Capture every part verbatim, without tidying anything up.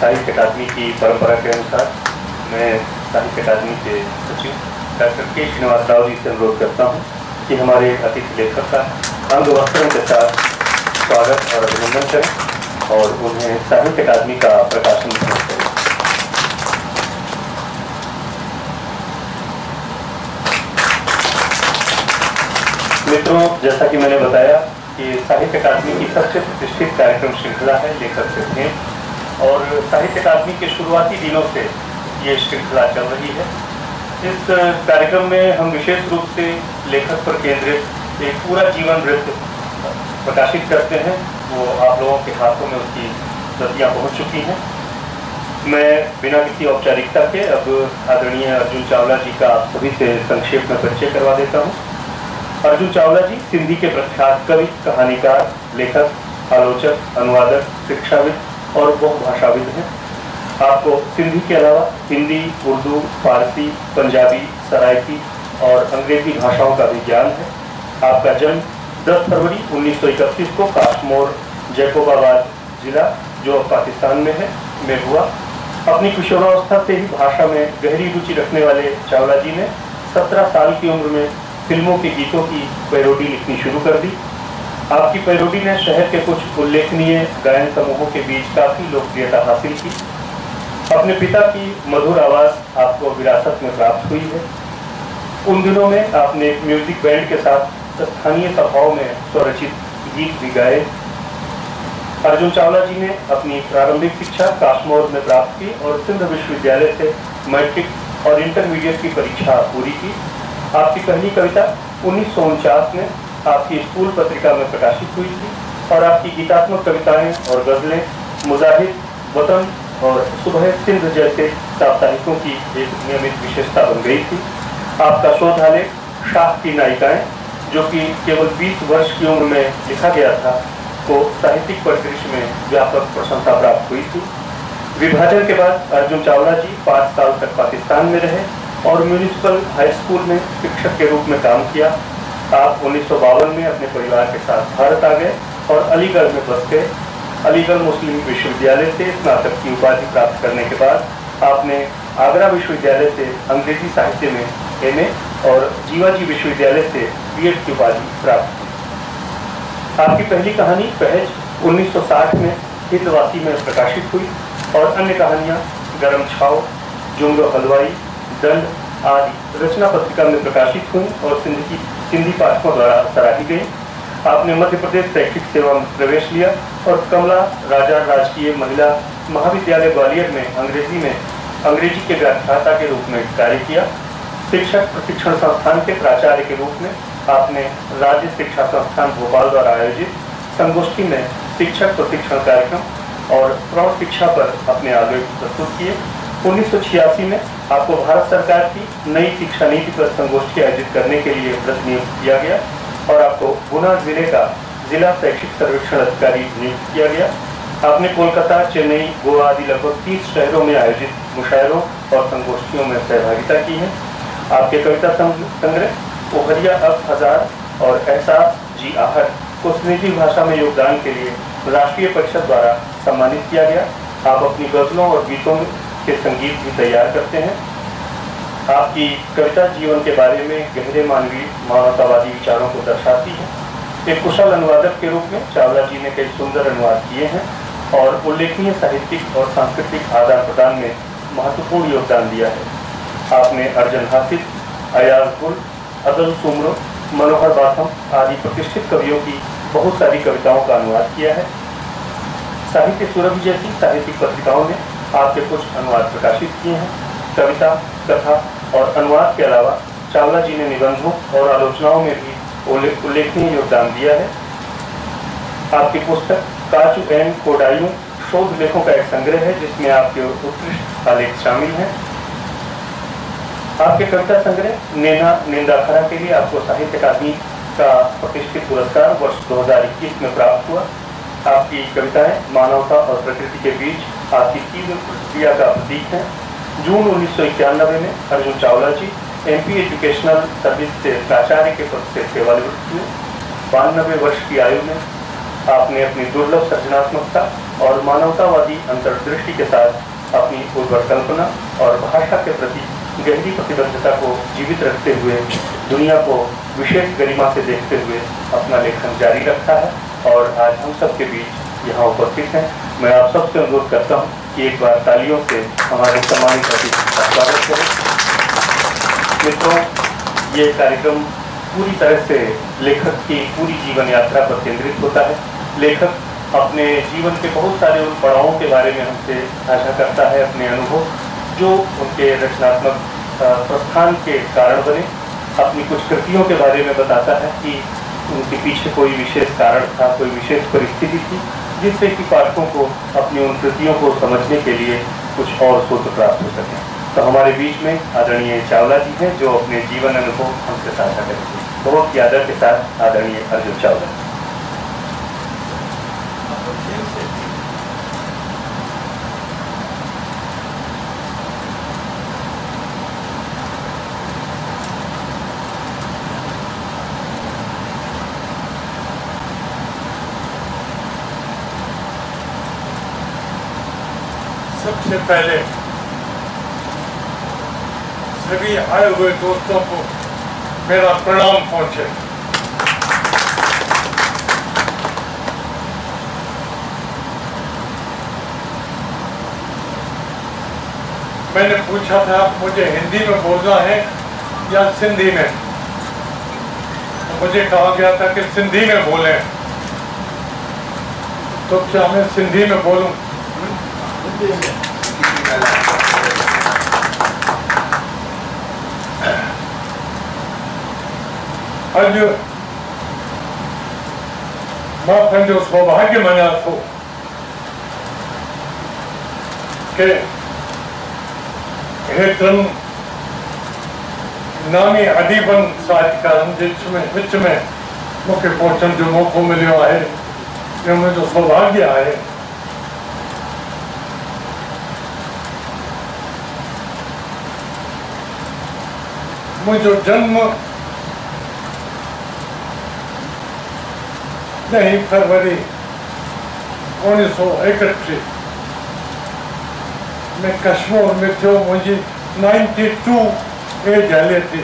साहित्य अकादमी की परंपरा के अनुसार मैं साहित्य अकादमी के सचिव डॉक्टर के श्रीनिवास राव जी से अनुरोध करता हूँ कि हमारे अतिथि लेखक का अंग वस्त्रों के साथ स्वागत और अभिनंदन करें और उन्हें साहित्य अकादमी का प्रकाशन करें। मित्रों, जैसा कि मैंने बताया कि साहित्य अकादमी की सबसे प्रतिष्ठित कार्यक्रम श्रृंखला है लेखक से भेंट, और साहित्य अकादमी के शुरुआती दिनों से ये श्रृंखला चल रही है। इस कार्यक्रम में हम विशेष रूप से लेखक पर केंद्रित एक पूरा जीवन वृत्त प्रकाशित करते हैं। वो आप लोगों के हाथों में उसकी प्रतियां पहुंच चुकी हैं। मैं बिना किसी औपचारिकता के अब आदरणीय अर्जुन चावला जी का आप सभी से संक्षेप में परिचय करवा देता हूँ। अर्जुन चावला जी सिंधी के प्रख्यात कवि, कहानीकार, लेखक, आलोचक, अनुवादक, शिक्षाविद और बहुभाषाविद हैं। आपको सिंधी के अलावा हिंदी, उर्दू, फारसी, पंजाबी, सराइकी और अंग्रेजी भाषाओं का भी ज्ञान है। आपका जन्म दस फरवरी उन्नीस सौ इकतीस को काशमोर, जैकोबाबाद जिला, जो पाकिस्तान में है, में हुआ। अपनी किशोरावस्था से ही भाषा में गहरी रुचि रखने वाले चावला जी ने सत्रह साल की उम्र में फिल्मों के गीतों की पैरोडी लिखनी शुरू कर दी। आपकी पैरोडी ने शहर के कुछ उल्लेखनीय गायन समूहों के बीच काफी लोकप्रियता हासिल की। अपने पिता की मधुर आवाज आपको विरासत में प्राप्त हुई है। उन दिनों में आपने एक म्यूजिक बैंड के साथ स्थानीय सभाओं में स्वरचित गीत भी गाए। अर्जुन चावला जी ने अपनी प्रारंभिक शिक्षा काशमोर में प्राप्त की और सिंध विश्वविद्यालय से मैट्रिक और इंटरमीडिएट की परीक्षा पूरी की। आपकी पहली कविता उन्नीस सौ उनचास में आपकी स्कूल पत्रिका में प्रकाशित हुई थी और आपकी गीतात्मक कविताएं और गजलें मुजाहिद, वतन और सुबह सिंध जैसे साप्ताहिकों की एक नियमित विशेषता बन गई थी। आपका शोधालेख शाह की नायिकाएं, जो कि केवल बीस वर्ष की उम्र में लिखा गया था, को साहित्यिक परिदृश्य में व्यापक प्रशंसा प्राप्त हुई थी। विभाजन के बाद अर्जुन चावला जी पाँच साल तक पाकिस्तान में रहे और म्यूनिसिपल हाई स्कूल में शिक्षक के रूप में काम किया। आप उन्नीस सौ बावन में अपने परिवार के साथ भारत आ गए और अलीगढ़ में बस गए। अलीगढ़ मुस्लिम विश्वविद्यालय से स्नातक की उपाधि प्राप्त करने के बाद आपने आगरा विश्वविद्यालय से अंग्रेजी साहित्य में एम ए और जीवाजी विश्वविद्यालय से बी एड की उपाधि प्राप्त की। आपकी पहली कहानी पहज उन्नीस सौ साठ में हिंदवासी में प्रकाशित हुई और अन्य कहानियाँ गरम छाव, जुमलो हलवाई, दंड आदि रचना पत्रिका में प्रकाशित हुई और सिंधी सिंधी पाठकों द्वारा सराही गई। आपने मध्य प्रदेश शैक्षिक सेवा में प्रवेश लिया और कमला राजा राजकीय महिला महाविद्यालय ग्वालियर में अंग्रेजी में अंग्रेजी के व्याख्याता के रूप में कार्य किया। शिक्षक प्रशिक्षण संस्थान के प्राचार्य के रूप में आपने राज्य शिक्षा संस्थान भोपाल द्वारा आयोजित संगोष्ठी में शिक्षक प्रशिक्षण कार्यक्रम और प्रौढ़ शिक्षा पर अपने आलेख प्रस्तुत किए। उन्नीस सौ छियासी में आपको भारत सरकार की नई शिक्षा नीति पर संगोष्ठी आयोजित करने के लिए प्रतिनियुक्त किया गया और आपको गुना जिले का जिला शैक्षिक सर्वेक्षण अधिकारी नियुक्त किया गया। आपने कोलकाता, चेन्नई, गोवा आदि लगभग तीस शहरों में आयोजित मुशायरों और संगोष्ठियों में सहभागिता की है। आपके कविता संग्रह ओहरिया अफ हजार और एहसास जी आहट को सिंधी भाषा में योगदान के लिए राष्ट्रीय परिषद द्वारा सम्मानित किया गया। आप अपनी गजलों और गीतों के संगीत भी तैयार करते हैं। आपकी कविता जीवन के बारे में गहरे मानवीय मानवतावादी विचारों को दर्शाती है। एक कुशल अनुवादक के रूप में चावला जी ने कई सुंदर अनुवाद किए हैं और उल्लेखनीय साहित्यिक और सांस्कृतिक आदान प्रदान में महत्वपूर्ण योगदान दिया है। आपने अर्जन हासिद, अयाज गुल, अदल सुमरो, मनोहर बाथम आदि प्रतिष्ठित कवियों की बहुत सारी कविताओं का अनुवाद किया है। साहित्य सुरभि जैसी साहित्यिक पत्रिकाओं में आपके कुछ अनुवाद प्रकाशित किए हैं। कविता, कथा और अनुवाद के अलावा चावला जी ने निबंधों और आलोचनाओं में भी उल्लेखनीय योगदान दिया है। आपकी पुस्तक काचू एंड कोडायू शोध लेखों का एक संग्रह है जिसमें आपके उत्कृष्ट आलेख शामिल हैं। आपके कविता संग्रह नैना निंदाखरा के लिए आपको साहित्य अकादमी का प्रतिष्ठित पुरस्कार वर्ष दो हज़ार इक्कीस में प्राप्त हुआ। आपकी कविताएं मानवता और प्रकृति के बीच आपकी तीव्र प्रतिक्रिया का प्रतीक है। जून उन्नीस सौ इक्यानवे में Arjun Chawla ji MP educational service से प्राचार्य के पद से सेवानिवृत्त हुए। बानबे वर्ष की आयु में आपने अपनी दुर्लभ सृजनात्मकता और मानवतावादी अंतर्दृष्टि के साथ अपनी उर्वर कल्पना और भाषा के प्रति गहरी प्रतिबद्धता को जीवित रखते हुए दुनिया को विशेष गरिमा से देखते हुए अपना लेखन जारी रखा है और आज हम सबके बीच यहाँ उपस्थित हैं। मैं आप सबसे अनुरोध करता हूँ कि एक बार तालियों से हमारे सम्मानित अतिथि का स्वागत करें। मित्रों, ये कार्यक्रम पूरी तरह से लेखक की पूरी जीवन यात्रा पर केंद्रित होता है। लेखक अपने जीवन के बहुत सारे उन पड़ावों के बारे में हमसे साझा करता है, अपने अनुभव जो उनके रचनात्मक प्रस्थान के कारण बने। अपनी कुछ कृतियों के बारे में बताता है कि उनके पीछे कोई विशेष कारण था, कोई विशेष परिस्थिति थी जिससे कि पाठकों को अपनी उन कृतियों को समझने के लिए कुछ और सूत्र प्राप्त हो सके। तो हमारे बीच में आदरणीय चावला जी हैं जो अपने जीवन अनुभव हमसे साझा करेंगे। बहुत ही आदर के साथ आदरणीय अर्जुन चावला। सबसे पहले सभी आए हुए दोस्तों को मेरा प्रणाम पहुंचे। मैंने पूछा था मुझे हिंदी में बोलना है या सिंधी में, तो मुझे कहा गया था कि सिंधी में बोलें, तो क्या मैं सिंधी में बोलूं? अज मां पंहिंजो सौभाग्य मञा थो कि हेतिरनि नामी अदीबन साहित्यकारनि जे विच में विच में मूंखे पहुचण जो मौक़ो मिलियो आहे। इहो मुंहिंजो सौभाग्य आहे। मुझो जन्म ॾहीं फरवरी उणिवीह सौ एकटीह में कश्मीर में थियो। मुझी नाइन्टी टू एज हले थी।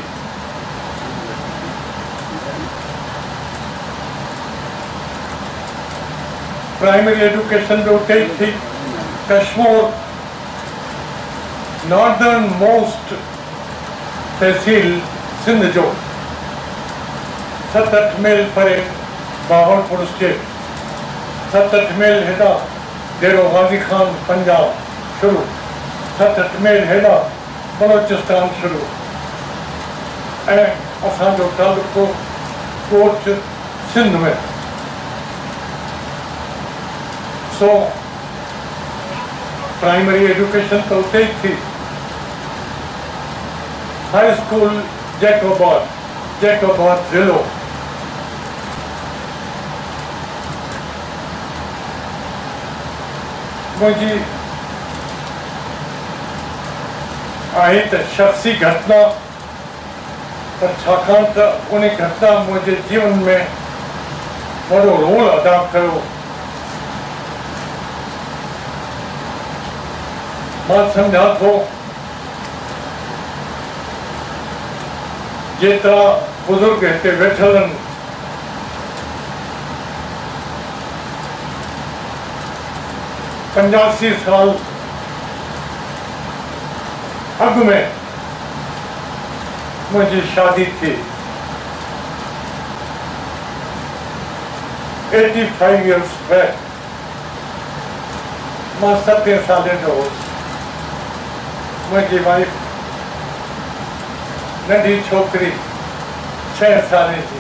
प्राइमरी एजुकेशन भी उते ही थी। कश्मीर नॉर्दर्न मोस्ट तहसील सिंध जो सत अठ मील परे बावलपुर स्टेट, सत अठ मील हेॾा डेरो गाज़ी खान पंजाब शुरू, सत अठ मील हेॾा बलोचिस्तान शुरू, ऐं असांजो तालुको कोट सिंध में। सो प्राइमरी एजुकेशन तो उते ही थी। हाई स्कूल जैकोबाद, जैकोबाद ज़िलो। मुझी आहे त शख्सी घटना, पर छाकाणि त उन घटना मुझे जीवन में बड़ो रोल अदा कयो। मां सम्झा थो जेतरा बुजुर्ग हिते वेठल आहिनि, पंजासी साल अग में मुझी शादी थी। एटी फाइव ईयर्स बैक मां सतें साले जो हो। मुझी वाइफ नंढी छोकरी छह साले जी।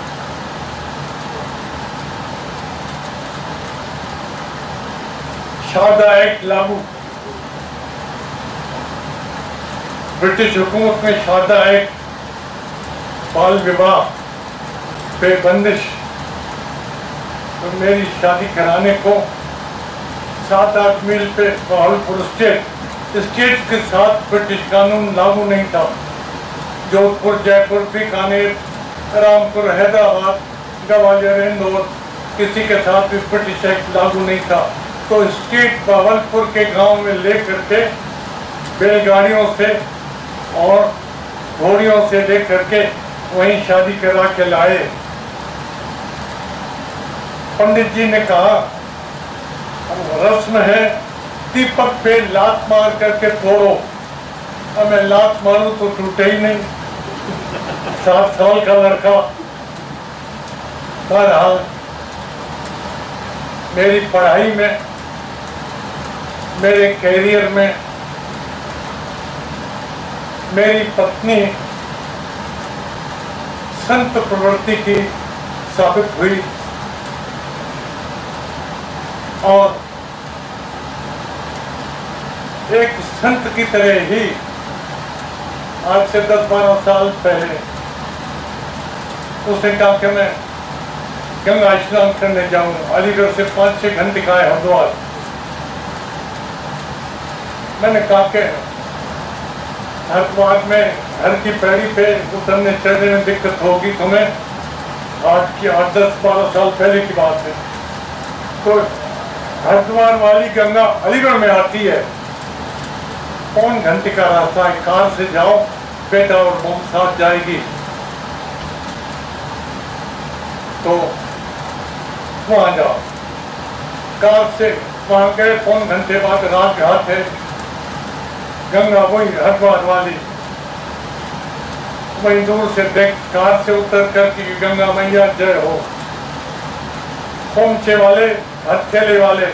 शादा एक्ट लागू, ब्रिटिश हुकूमत में शादा एक्ट, बाल विवाह पे बंदिश। तो मेरी शादी कराने को सात आठ मील पे बहावलपुर स्टेट स्टेट के साथ ब्रिटिश कानून लागू नहीं था। जोधपुर, जयपुर, बीकानेर, रामपुर, हैदराबाद, ग्वालियर, इंदौर किसी के साथ भी ब्रिटिश एक्ट लागू नहीं था, तो स्टेट बावलपुर के गांव में लेकर के बैलगाड़ियों से और घोड़ियों से लेकर के वहीं शादी करा के लाए। पंडित जी ने कहा रस्म है दीपक पे लात मार करके तोड़ो। अब मैं लात मारूं तो टूटे ही नहीं। सात साल का लड़का। बहरहाल मेरी पढ़ाई में, मेरे कैरियर में मेरी पत्नी संत प्रवृत्ति की साबित हुई और एक संत की तरह ही आज से दस बारह साल पहले उसने कहा कि मैं गंगा स्नान करने जाऊं। अलीगढ़ से पाँच छः घंटे का है हरिद्वार। मैंने कहा कि हरिद्वार में घर की पैड़ी पे उतरने चढ़ने में दिक्कत होगी तुम्हें। आज की आठ दस बारह साल पहले की बात है। तो हरिद्वार वाली गंगा अलीगढ़ में आती है, पौन घंटे का रास्ता है, कार से जाओ, बेटा और बहू साथ जाएगी। तो वहां जाओ। कार से वहां गए, पौन घंटे बाद रात घाट है, गंगा वही हरिद्वार वाली। वहीं दूर से देख, कार से उतर कर कि गंगा मैया जय हो। पहुंचे वाले, हथेले वाले,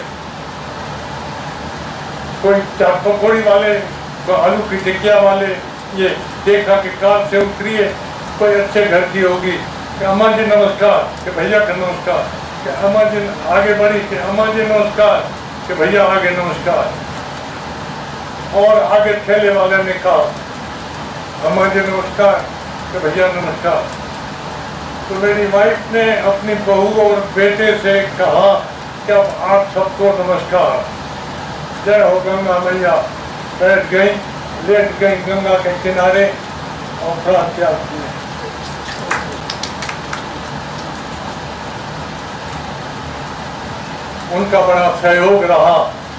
कोई चाट पकौड़ी वाले, कोई आलू की टिकिया वाले, ये देखा कि कार से उतरी है, कोई अच्छे घर की होगी कि अम्मा जी नमस्कार, कि भैया का नमस्कार, कि अम्मा जी आगे बढ़ी कि अम्मा जी नमस्कार, कि भैया आगे नमस्कार। और आगे ठेले वाले ने कहा अम्मा जी नमस्कार, कि भैया नमस्कार। तो मेरी वाइफ ने अपनी बहू और बेटे से कहा कि अब आप सबको नमस्कार, जय हो गंगा मैया। बैठ गई, लेट गई गंगा के किनारे और प्राण त्याग किए। उनका बड़ा सहयोग रहा।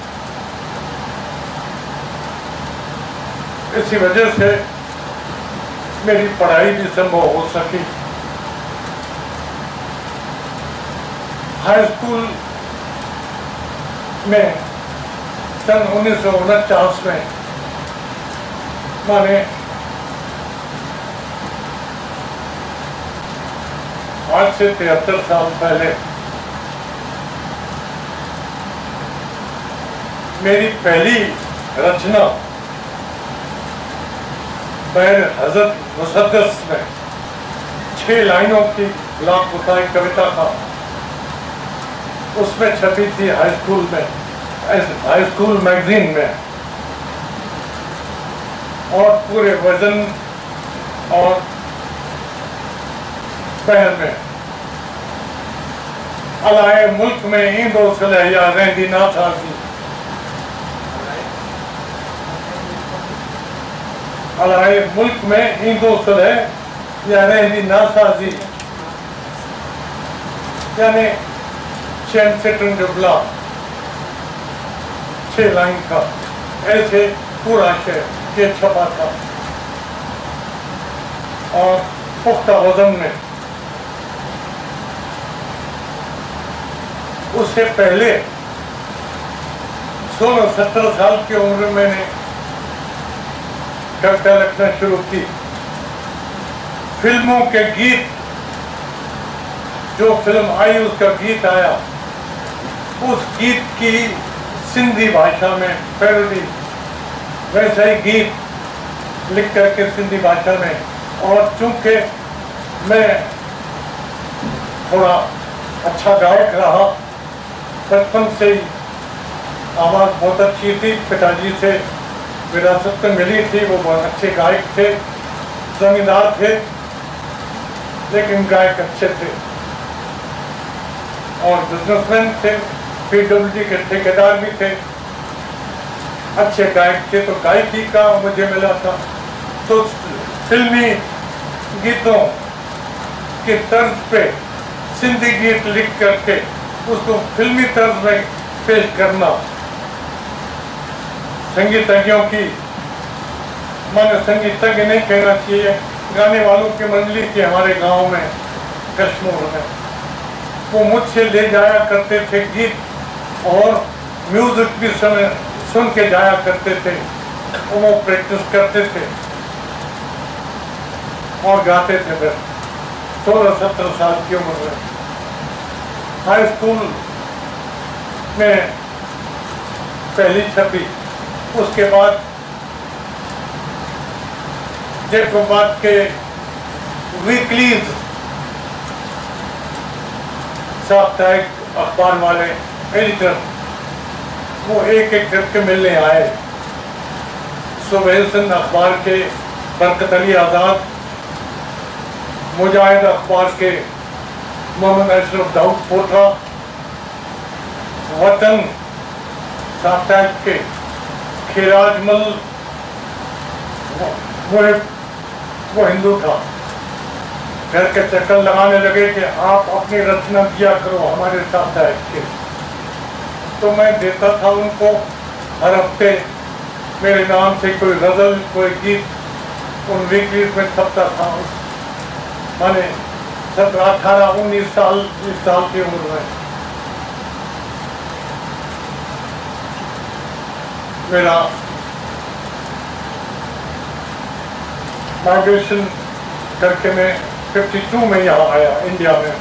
इसी वजह से मेरी पढ़ाई भी संभव हो सकी। हाई स्कूल में सन उन्नीस सौ उनचास में माने आज से तिहत्तर साल पहले मेरी पहली रचना बैर हजरत मुसद्दस में छह लाइनों की गुलाब कुताई कविता का, उसमें छपी थी हाई स्कूल में, हाई स्कूल मैगजीन में। और पूरे वजन और पहल में अलाए मुल्क में ईंदो सलह या रहंदी ना थासी, अलाए मुल्क में ईंदो सलह या रहंदी ना साजी, यानी चैन सेटन जो ब्लॉक छह लाइन का, ऐसे पूरा शेर ये छपा था। और पुख्ता वजन में उससे पहले सोलह सत्रह साल की उम्र में मैंने कविता लिखना शुरू की। फिल्मों के गीत, जो फिल्म आई उसका गीत आया, उस गीत की सिंधी भाषा में पैरोडी, वैसा ही गीत लिख करके सिंधी भाषा में। और चूंकि मैं थोड़ा अच्छा गायक रहा, बचपन से ही आवाज़ बहुत अच्छी थी, पिताजी से विरासत में मिली थी, वो बहुत अच्छे गायक थे, जमींदार थे लेकिन गायक अच्छे थे और बिजनेसमैन थे, पीडब्ल्यूडी के ठेकेदार भी थे, अच्छे गायक थे। तो गायकी का मुझे मिला था। तो फिल्मी गीतों के तर्ज पे सिंधी गीत लिख करके उसको फिल्मी तर्ज में पेश करना, संगीतज्ञों की, माने संगीतज्ञ नहीं कहना चाहिए, गाने वालों की मंडली थी हमारे गांव में कश्मीर में, वो मुझसे ले जाया करते थे गीत, और म्यूजिक भी सुन सुन के जाया करते थे, वो प्रैक्टिस करते थे और गाते थे। फिर सोलह सत्रह साल की उम्र में हाई स्कूल में पहली छपी, उसके बाद जैकोबाद के वीकलीज साप्ताहिक अखबार वाले एडिटर वो एक एक करके मिलने आए। सुबह सिंह अखबार के बरकत अली आज़ाद, मुजाहिद अखबार के मोहम्मद अशरफ दाऊद पोटा, वतन साप्ताहिक के खिराजमल, वो वो हिंदू था, घर के चक्कर लगाने लगे कि आप अपनी रचना दिया करो हमारे साप्ताहिक के। तो मैं देता था उनको, हर हफ्ते मेरे नाम से कोई गज़ल, कोई गीत उन वीकलीज में छपता था। माने सत्रह अठारह उन्नीस साल बीस साल की उम्र में मेरा माइग्रेशन करके मैं बावन में यहाँ आया इंडिया में।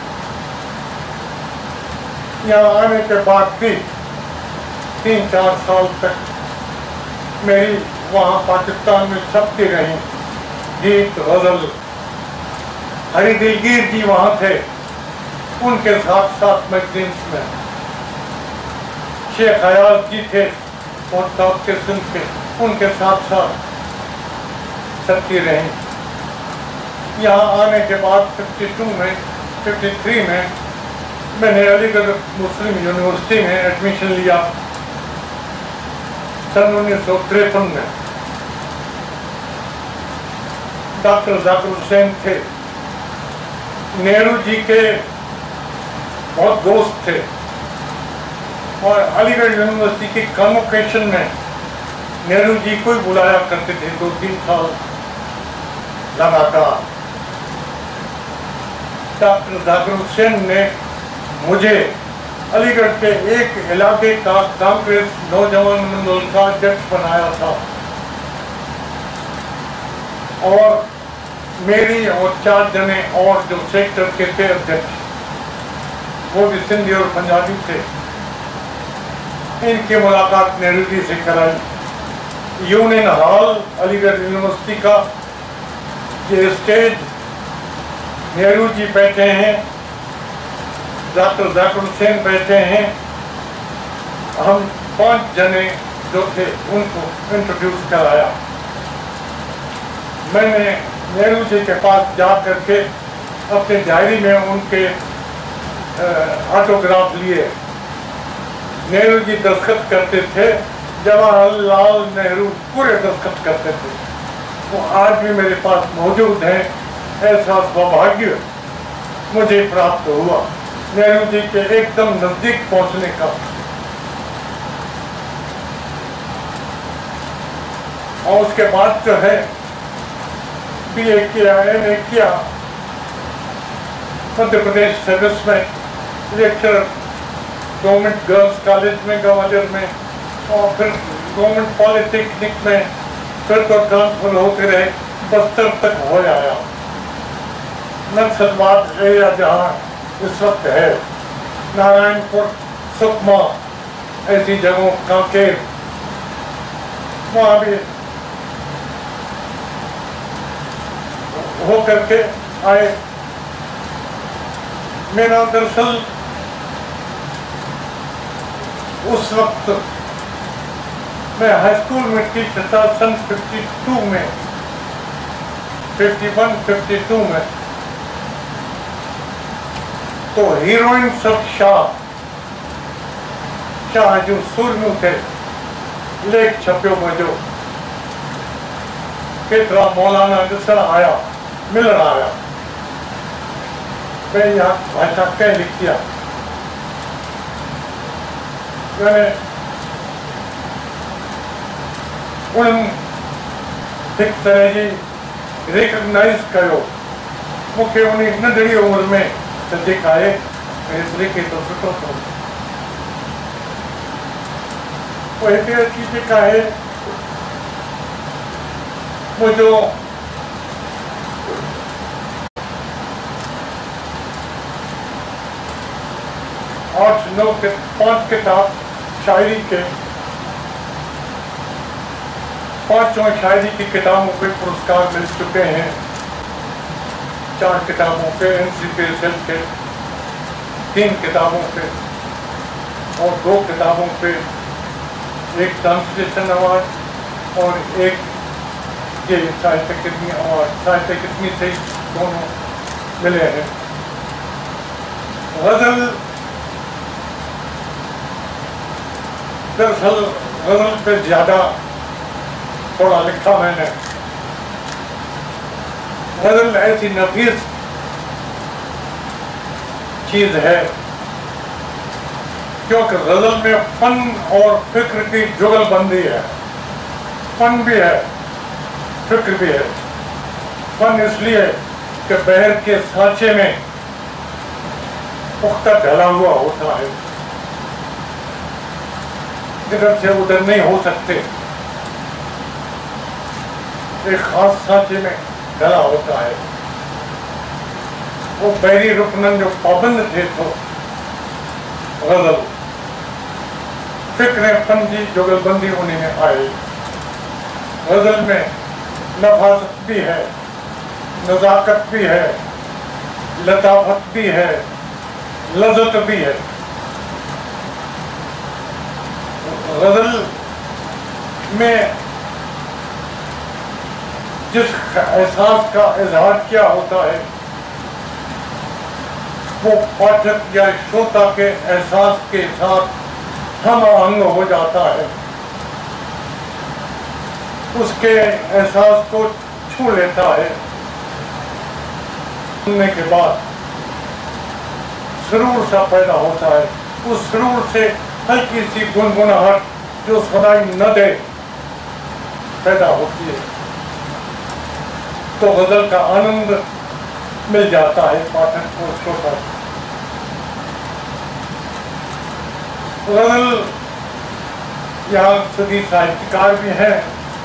यहाँ आने के बाद भी तीन चार साल तक मेरी वहाँ पाकिस्तान में छपती रही गीत गज़ल। हरी दिलगीर जी वहाँ थे, उनके साथ साथ मैगजीन्स में शेख हयात जी थे और डॉक्टर सिंह के, उनके साथ साथ छपती रही। यहाँ आने के बाद बावन में तिरेपन में मैंने अलीगढ़ मुस्लिम यूनिवर्सिटी में एडमिशन लिया सन उन्नीस सौ तिरपन में। डॉक्टर जाकिर हुसैन थे, नेहरू जी के बहुत दोस्त थे, और अलीगढ़ यूनिवर्सिटी की कॉन्वोकेशन में नेहरू जी को ही बुलाया करते थे दो तीन साल लगातार। डॉक्टर जाकिर हुसैन ने मुझे अलीगढ़ के एक इलाके का कांग्रेस नौजवान मंडल का अध्यक्ष बनाया था, और मेरी और चार जने और जो सेक्टर के थे अध्यक्ष, वो भी सिंधी और पंजाबी थे, इनकी मुलाकात नेहरू जी से कराई। यूनियन हॉल अलीगढ़ यूनिवर्सिटी का ये स्टेज, नेहरू जी बैठे हैं, डॉक्टर जाकिर हुसैन बैठे हैं, हम पांच जने जो थे उनको इंट्रोड्यूस कराया। मैंने नेहरू जी के पास जा करके अपने डायरी में उनके ऑटोग्राफ लिए। नेहरू जी दस्तखत करते थे, जवाहरलाल नेहरू पूरे दस्तखत करते थे, वो आज भी मेरे पास मौजूद हैं। ऐसा सौभाग्य मुझे प्राप्त हुआ नेहरू जी के एकदम नजदीक पहुंचने का। और उसके बाद जो है बी ए किया, एम ए किया, मध्य प्रदेश सर्विस में लेक्चर गवर्नमेंट गर्ल्स कॉलेज में ग्वालियर में, और फिर गवर्नमेंट पॉलिटेक्निक में, फिर तो ट्रांसफर होते रहे, बस्तर तक हो आया। नक्सलवाद एरिया जहाँ इस वक्त है, नारायणपुर, सुकमा, ऐसी जगहों कांकेर, वहाँ भी हो करके आए। मेरा दरअसल उस वक्त मैं हाई स्कूल में टीचर था सन बावन में, इक्यावन बावन में, तो हीरोइन सब शाह शाह जो सुरमू थे, लेख छप्यो में जो केतरा मौलाना ॾिसण आया, मिलण आया, मैं यहाँ भाषा कह लिख दिया। यानी उन एक तरह जी रिकग्नाइज कयो मूंखे उन नंढड़ी उम्र में त जेका आहे एतिरे खे तो सुठो थो पोइ हिते अची जेका आहे मुंहिंजो आठ नौ के पांच किताब शायरी के पांचों शायरी की किताबों पे पुरस्कार मिल चुके हैं। चार किताबों पे N C P S L के, तीन किताबों पे और दो किताबों पे एक ट्रांसलेशन अवार्ड और एक ये साहित्य अकादमी अवार्ड साहित्य अकादमी से दोनों मिले हैं। गजल दरअसल गजल पे ज्यादा थोड़ा लिखा मैंने। गजल ऐसी नफीस चीज है क्योंकि गजल में फन और फिक्र की जुगलबंदी है। फन भी है, फिक्र भी है। फन इसलिए कि बहर के सांचे में पुख्ता ढला हुआ होता है, इधर से उधर नहीं हो सकते, एक खास सांचे में ढला होता है। वो बहरी रुकनन जो पाबंद थे तो गजल फिक्र फन जी जुगलबंदी उन्हीं में आई। गजल में नफासत भी है, नजाकत भी है, लताफत भी है, लज़्ज़त भी है। गजल में जिस एहसास का इजहार किया होता है वो पाठक या श्रोता के एहसास के साथ हम आहंग हो जाता है, उसके एहसास को छू लेता है। सुनने के बाद सुरूर सा पैदा होता है, उस सुरूर से हल्की सी गुनगुनाहट जो सुनाई न दे पैदा होती है, तो गजल का आनंद मिल जाता है पाठक को, श्रोता को। गजल यहाँ सदी साहित्यकार भी हैं।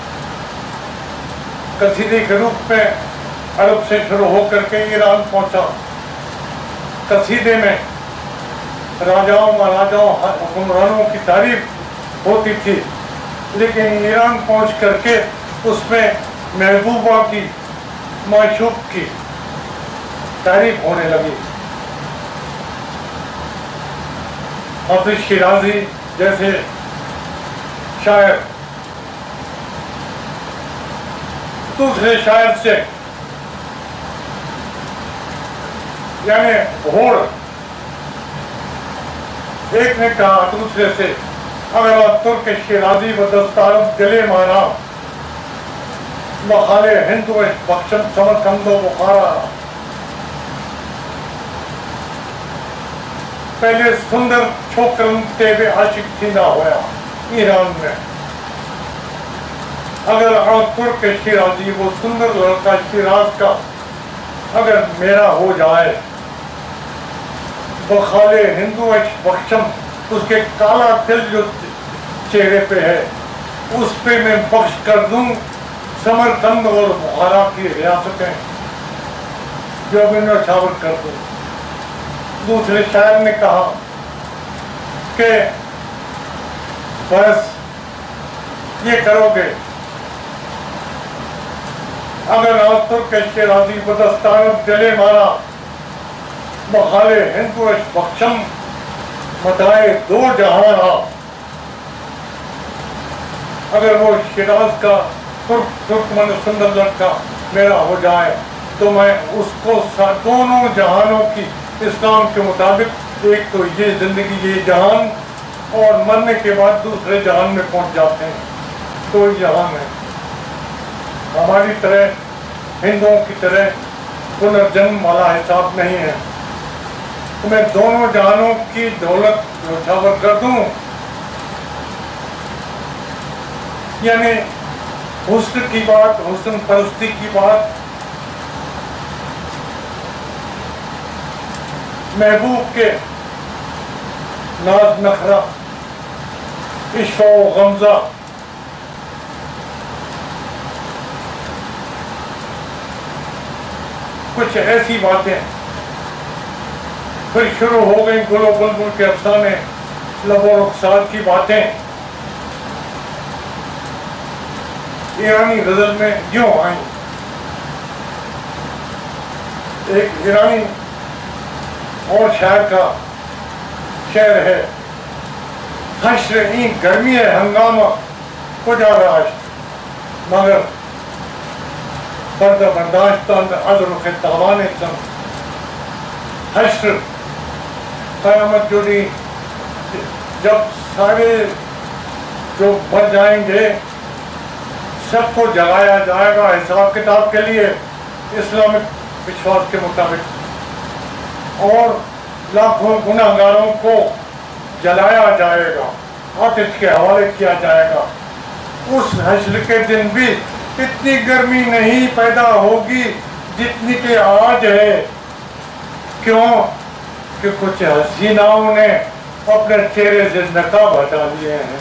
कसीदे के रूप में अरब से शुरू होकर के ईरान पहुंचा। कसीदे में राजाओं महाराजाओं हुक्मरानों की तारीफ होती थी, लेकिन ईरान पहुंच करके उसमें महबूबा की, माशूक की तारीफ होने लगी। हाफिज शिराजी जैसे शायर दूसरे शायर से यानी घोड़ एक ने कहा दूसरे से, अगर आप तुर्क शिराजी व दस्तारब दिले माना बखाले हिंदू बख्शम समरकंदो बुखारा। पहले सुंदर छोकरन ते बि आशिक थींदा हुआ ईरान में। अगर आप तुर्क शिराजी वो सुंदर लड़का शिराज का अगर मेरा हो जाए, बखाले हिंदू बख्शम उसके काला तिल जो चेहरे पे है उस पे मैं बख्श कर दूं समरकंद और बुखारा की रियासतें, जो मैं न्यौछावर कर दूं। दूसरे शायर ने कहा कि बस ये करोगे, अगर आप तुर्क शिराजी बदस्तारब दिले मारा बखाले हिंदू बख्शम मताए दो जहां। अगर वो शिराज का तुर्क तुर्कमन सुंदर लड़का मेरा हो जाए तो मैं उसको दोनों जहानों की इस्लाम के मुताबिक, एक तो ये जिंदगी ये जहान और मरने के बाद दूसरे जहान में पहुंच जाते हैं, तो जहान है। हमारी तरह हिंदुओं की तरह पुनर्जन्म वाला हिसाब नहीं है। तो मैं दोनों जहानों की दौलत न्यौछावर कर दूं यानी हुस्न की बात, हुस्न परस्ती की बात, महबूब के नाज नखरा, इश्क़ व गमज़ा, कुछ ऐसी बातें। फिर शुरू हो गई गुलो बुलबुल के अफसाने, लबो रुखसार की बातें। ईरानी गजल में यूं आई। एक ईरानी और शायर का शेर है, हश्र ई गर्मी है हंगामा कुजा राश्त, मगर पर्दा बर्दाश्त अजर के तावान सम। हश्र क़यामत जुड़ी, जब सारे जो मर जाएंगे सबको जगाया जाएगा हिसाब किताब के लिए इस्लामिक विश्वास के मुताबिक, और लाखों गुनाहगारों को जलाया जाएगा, आतिश के हवाले किया जाएगा। उस हश्र के दिन भी इतनी गर्मी नहीं पैदा होगी जितनी कि आज है। क्यों? कि कुछ हसीनाओं ने अपने चेहरे से नकाब हटा लिए हैं।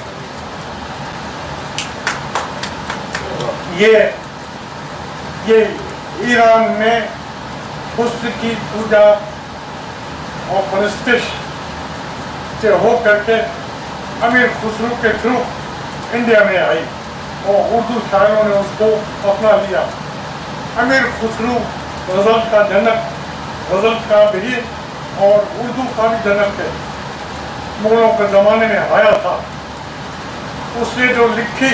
ये ये ईरान में हुस्न की पूजा और परस्तिश से हो करके अमीर खुसरो के थ्रू इंडिया में आई और उर्दू शायरों ने उसको अपना लिया। अमीर खुसरो गज़ल का जनक, गज़ल का भी और उर्दू का भी जनक है। मुगलों के ज़माने में आया था, उसने जो लिखी,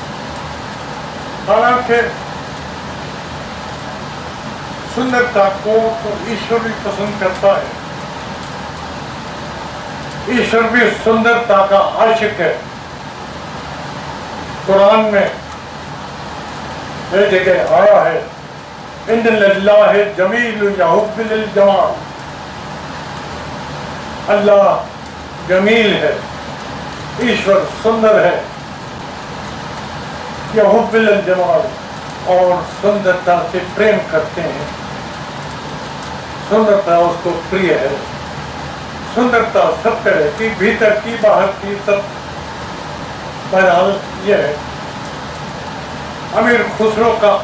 हालांकि सुंदरता को तो ईश्वर भी पसंद करता है, ईश्वर भी सुंदरता का आशिक है। कुरान में एक जगह आया है, इन्नल्लाह जमील युहिब्बुल जमाल, अल्लाह जमील है, ईश्वर सुंदर है, युहिब्बुल जमाल, और सुंदरता से प्रेम करते हैं, सुंदरता उसको प्रिय है। सुंदरता सब तरह की, भीतर की बाहर की, सब। बहरहाल ये है अमीर खुसरो का,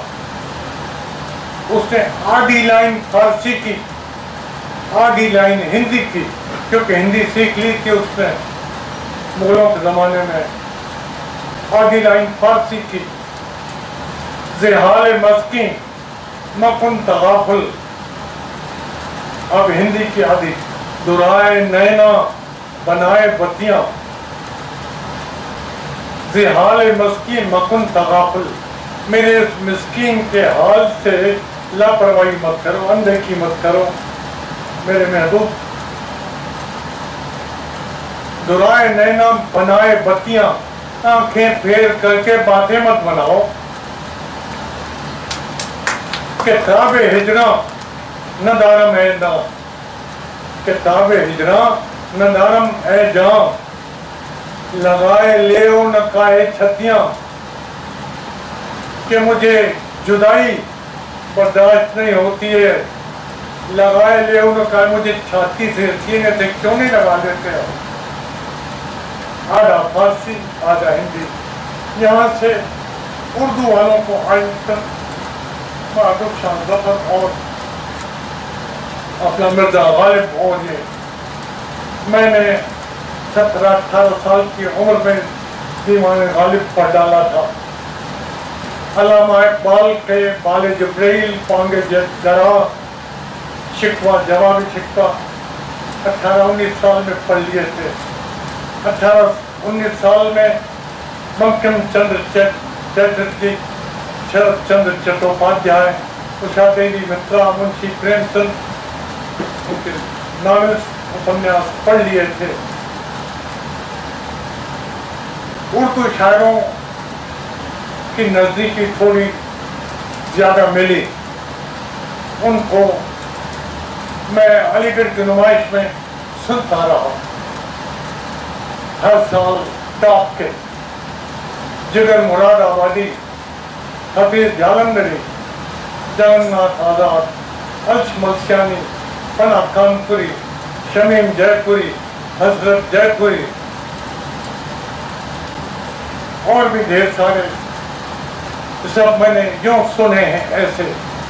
उसने आधी लाइन फारसी की, आधी लाइन हिंदी की, क्योंकि हिंदी सीख ली थी उसने मुगलों के ज़माने में। आधी लाइन फारसी की, ज़िहाल मस्किन मकुन तगाफुल, अब हिंदी की आधी, दुराए नैना बनाए बतियां, ज़िहाल मस्किन मकुन तगाफुल, मेरे इस मिस्कीन के हाल से लापरवाही मत करो, अनदेखी मत करो मेरे महबूब। दुराए नैना बनाए बतियां, आंखें फेर करके बातें मत बनाओ। किताबे हिजरा न दारम है ना, किताबे हिजरा न दारम है जहां, लगाए ले न काहे छतियां, कि मुझे जुदाई बर्दाश्त नहीं होती है। लगाए ले न काहे, मुझे छाती से सीने से क्यों नहीं लगा देते हो। आधा फारसी आधा हिंदी, यहाँ से उर्दू वालों को आज तक बहादुर शाह जफर और अपना मिर्जा गालिब, और ये मैंने सत्रह अठारह साल की उम्र में दीवान गालिब पढ़ डाला था। अल्लामा इकबाल के बाले जिब्राइल पांगे जरा, शिकवा जवाब शिकवा अठारह उन्नीस साल में पढ़ लिए थे। अठारह उन्नीस साल में बंकिम चंद्र चटर्जी, शरद चंद्र चट्टोपाध्याय, उषा देवी मित्रा, मुंशी प्रेमचंद, उनके नावल्स उपन्यास पढ़ लिए थे। उर्दू शायरों की नज़दीकी थोड़ी ज़्यादा मिली। उनको मैं अलीगढ़ की नुमाइश में सुनता रहा, हर साल टॉप के जिगर मुरादाबादी, हफीज जालंधरी, जगन्नाथ आजाद, अर्श मलसियानी, पना कानपुरी, शमीम जयपुरी, हजरत जयपुरी और भी ढेर सारे सब मैंने यूं सुने हैं ऐसे,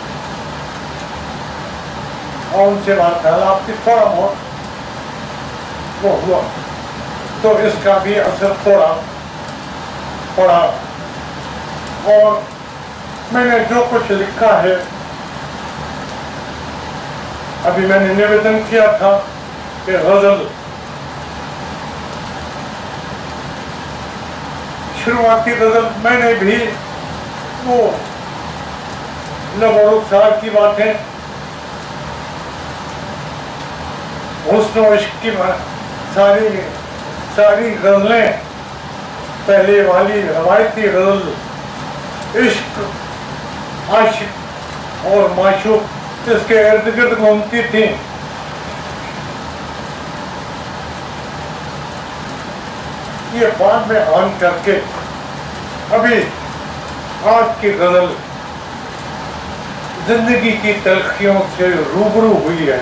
और उनसे वार्तालाप की थोड़ा बहुत वो हुआ, तो इसका भी असर थोड़ा पड़ा। और मैंने जो कुछ लिखा है, अभी मैंने निवेदन किया था कि गजल शुरुआती गजल मैंने भी वो लबोरुखसार की बातें, हुस्न और इश्क की सारी सारी गजलें, पहले वाली रवायती गजल, इश्क, आशिक और माशूक इसके इर्द गिर्द घूमती थी। ये बाद में ऑन करके अभी आज की गजल जिंदगी की तलखियों से रूबरू हुई है।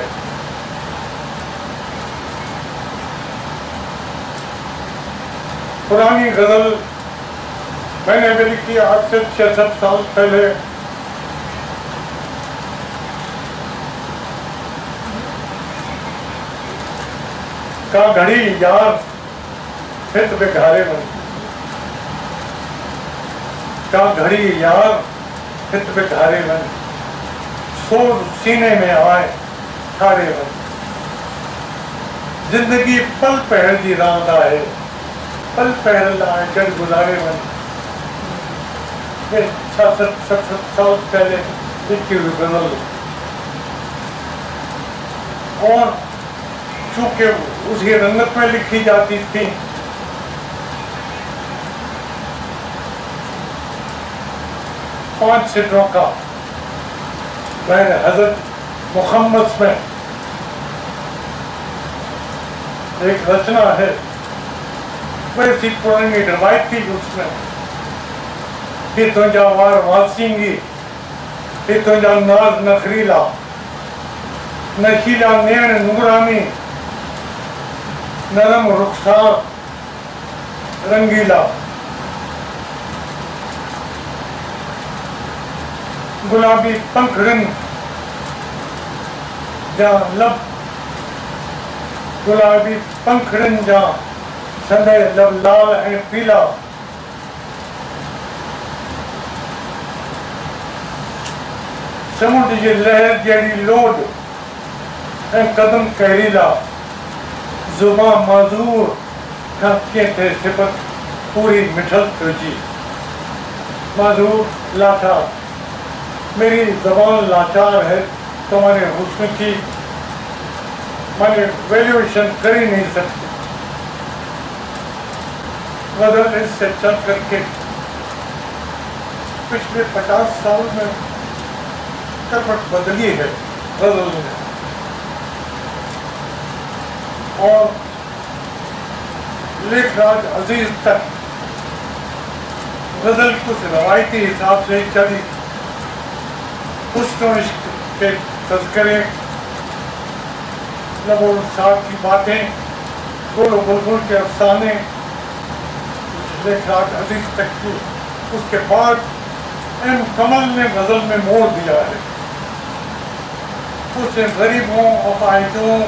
पुरानी गजल मैंने भी लिखी आज से छह सात साल पहले, का घड़ी यार हित बेघारे मन, का घड़ी यार हित बेघारे मन, सोच सीने में आए थारे मन, जिंदगी पल पहर दी रात आए, पल पहर लाए जग गुजारे मन। ये छाछठ सड़सठ साल पहले लिखी हुई गजल, और चूंकि उसी रंगत में लिखी जाती थी, पांच सिटरों का मैंने हजरत मुहम्मद में एक रचना है, वैसी पुरानी रवायत थी उसमें, कि तुझा वार वासिंगी, कि तुझा नाज नखरीला, नशीला नैन नूरानी, नरम रुखसार रंगीला, गुलाबी पंखड़न जा लब, गुलाबी पंखड़न जा संदे लब लाल ऐं पीला, समुंड जी लहर जहिड़ी लोड ऐं कदम कहरीला, जुबां माज़ूर खां कीअं थे सिफ़त पूरी मिठल तुझी, माज़ूर लाचार, मेरी ज़बान लाचार है, तुम्हारे हुस्न की मैंने वैल्यूएशन कर ही नहीं सकती। गजल इससे चल करके पिछले पचास साल में करवट बदली है गजल ने, और लेखराज अजीज तक गजल कुछ रवायती हिसाब से चली, हुस्न और इश्क के तज़किरे, लबोरुखसार की बातें, गुल बुलबुल के अफसाने, लेखराज अजीज तक की। उसके बाद एम कमल ने गजल में मोड़ दिया है, उसने गरीबों, अपाहिजों,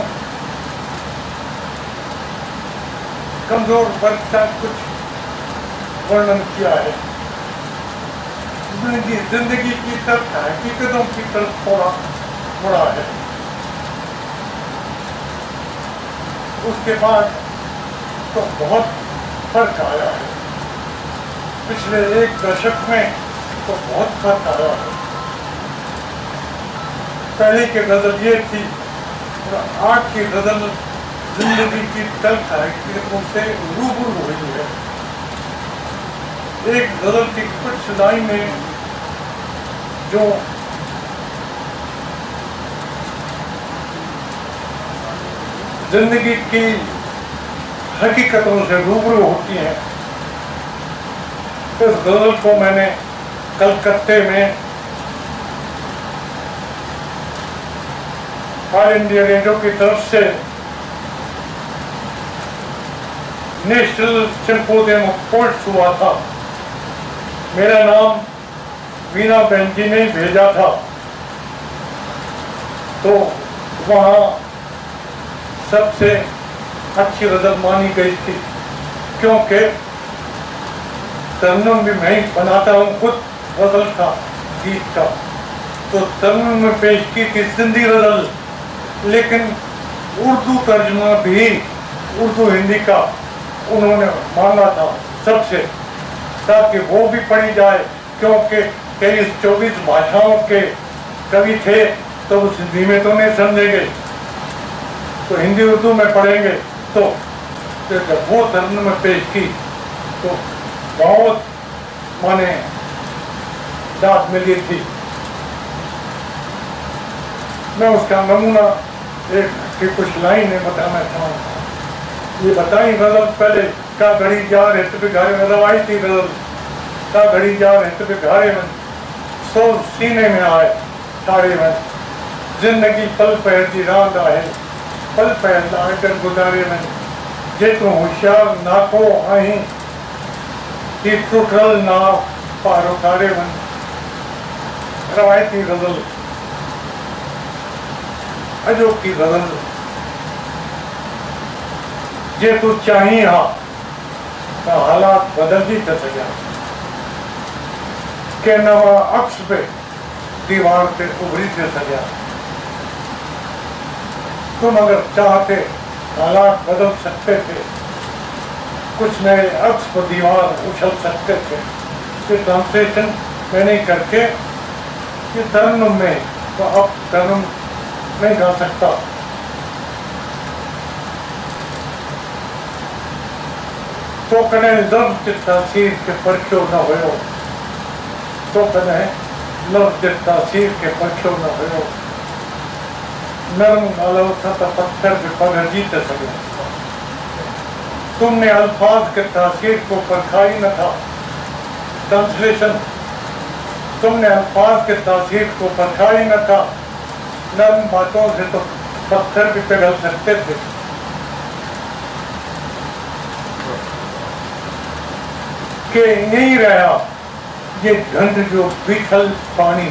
कमजोर वर्ग का कुछ वर्णन किया है, जिंदगी जिंदगी की तरफ हकीकतों की तरफ थोड़ा मुड़ा है। उसके बाद तो बहुत फर्क आया है, पिछले एक दशक में तो बहुत फर्क आया है। पहले की गजल ये थी, आज की गजल जिंदगी की तल्ख हकीकतों से रूबरू हुई है। एक गजल की कुछ लाइनें जो जिंदगी की हकीकतों से रूबरू होती हैं, इस गजल को मैंने कलकत्ते में ऑल इंडिया रेडियो की तरफ से नेशनल सिंपोजियम ऑफ पोएट्स हुआ था। मेरा नाम वीना बहन जी ने भेजा था, तो वहाँ सबसे अच्छी गजल मानी गई थी, क्योंकि तरन्नुम भी मैं ही बनाता हूँ खुद गजल का, गीत का। तो तरन्नुम में पेश की थी सिंधी गजल, लेकिन उर्दू तर्जुमा भी उर्दू हिंदी का उन्होंने मांगा था सबसे, ताकि वो भी पढ़ी जाए, क्योंकि तेईस चौबीस भाषाओं के कवि थे, तो उस हिंदी में तो नहीं समझेंगे, तो हिंदी उर्दू में पढ़ेंगे। तो जब वो तरन्नुम में पेश की तो बहुत माने दाद मिली थी। मैं उसका नमूना एक की कुछ लाइनें बताना चाहूँगा। ये बताई गजल पहले का घड़ी जा रहे तो बिघारे में रवाई थी गजल, का घड़ी जा रहे तो बिघारे में सो सीने में आए सारे में, जिंदगी पल पहर दी रात आए, पल पहर आकर गुजारे में, जे तू होशियार नाको आई कि टुटल ना पारो तारे में। रवायती गजल, अजोकी गजल, जे तू चाही हा तो हालात बदल भी कर सके, के नवा अक्स पे दीवार पे उभरी से सजा। तुम अगर चाहते हालात बदल सकते थे, कुछ नए अक्स पर दीवार उछल सकते थे। ये ट्रांसलेशन मैंने करके ये तरन्नुम में, तो अब तरन्नुम नहीं गा सकता। तो कने लफ्ज़ की तासीर के परखियो न होयो, तो कने लफ्ज़ की तासीर के परखियो न होयो, नरम नालो था तो पत्थर पे पग जीत सके। तुमने अल्फाज के तासीर को परखा ही न था। ट्रांसलेशन, तुमने अल्फाज के तासीर को परखा ही न था, नरम बातों से तो पत्थर भी पिघल सकते थे। के यही रहा ये घंट जो बीठल पानी,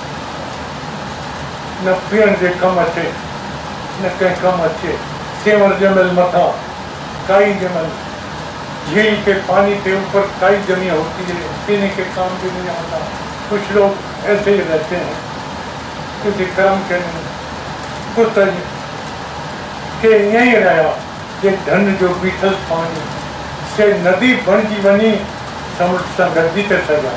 न पीण जे कम अचे न कंहिं कम अचे। सेंवर जमल मथा काई जमल, झील के पानी के ऊपर काई जमी होती है, पीने के काम भी नहीं आता। कुछ लोग ऐसे ही रहते हैं, किसी कर्म के नहीं। कुछ के यही रहा ये ढंड जो बीठल पानी, से नदी बणजी वनी समुद्र संगति ते सजा।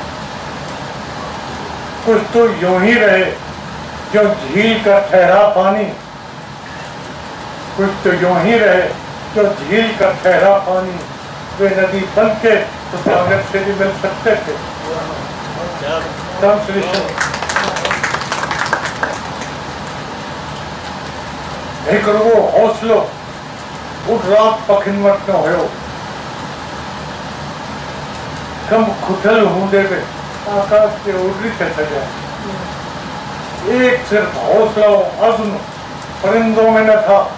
कुछ तो यूं ही रहे जो झील का ठहरा पानी, कुछ तो यूं ही रहे जो झील का ठहरा पानी, वे नदी बन के तो सागर से भी मिल सकते थे। ट्रांसलेशन, एक वो हौसलो उठ रात पखिनवट न हो, कम खुटल हूंदे पे आकाश के उड़री थे सजा। एक सिर्फ हौसला अज़्म परिंदों में न था,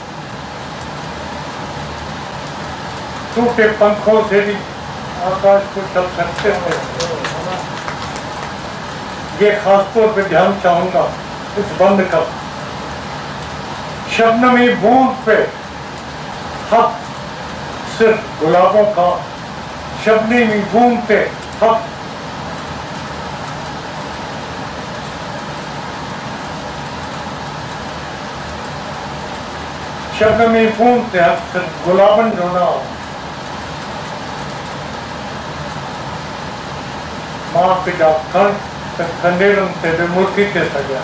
टूटे पंखों से भी आकाश को चल सकते थे। ये खासतौर पे ध्यान चाहूंगा इस बंद का। शबनमी बूंद पे हक सिर्फ गुलाबों का, शबनमी बूंद पे हक शबनमी बूंद पे हक सिर्फ गुलाबन जो ना माँ पिता कण खंडेरन से भी मूर्ति के सजा।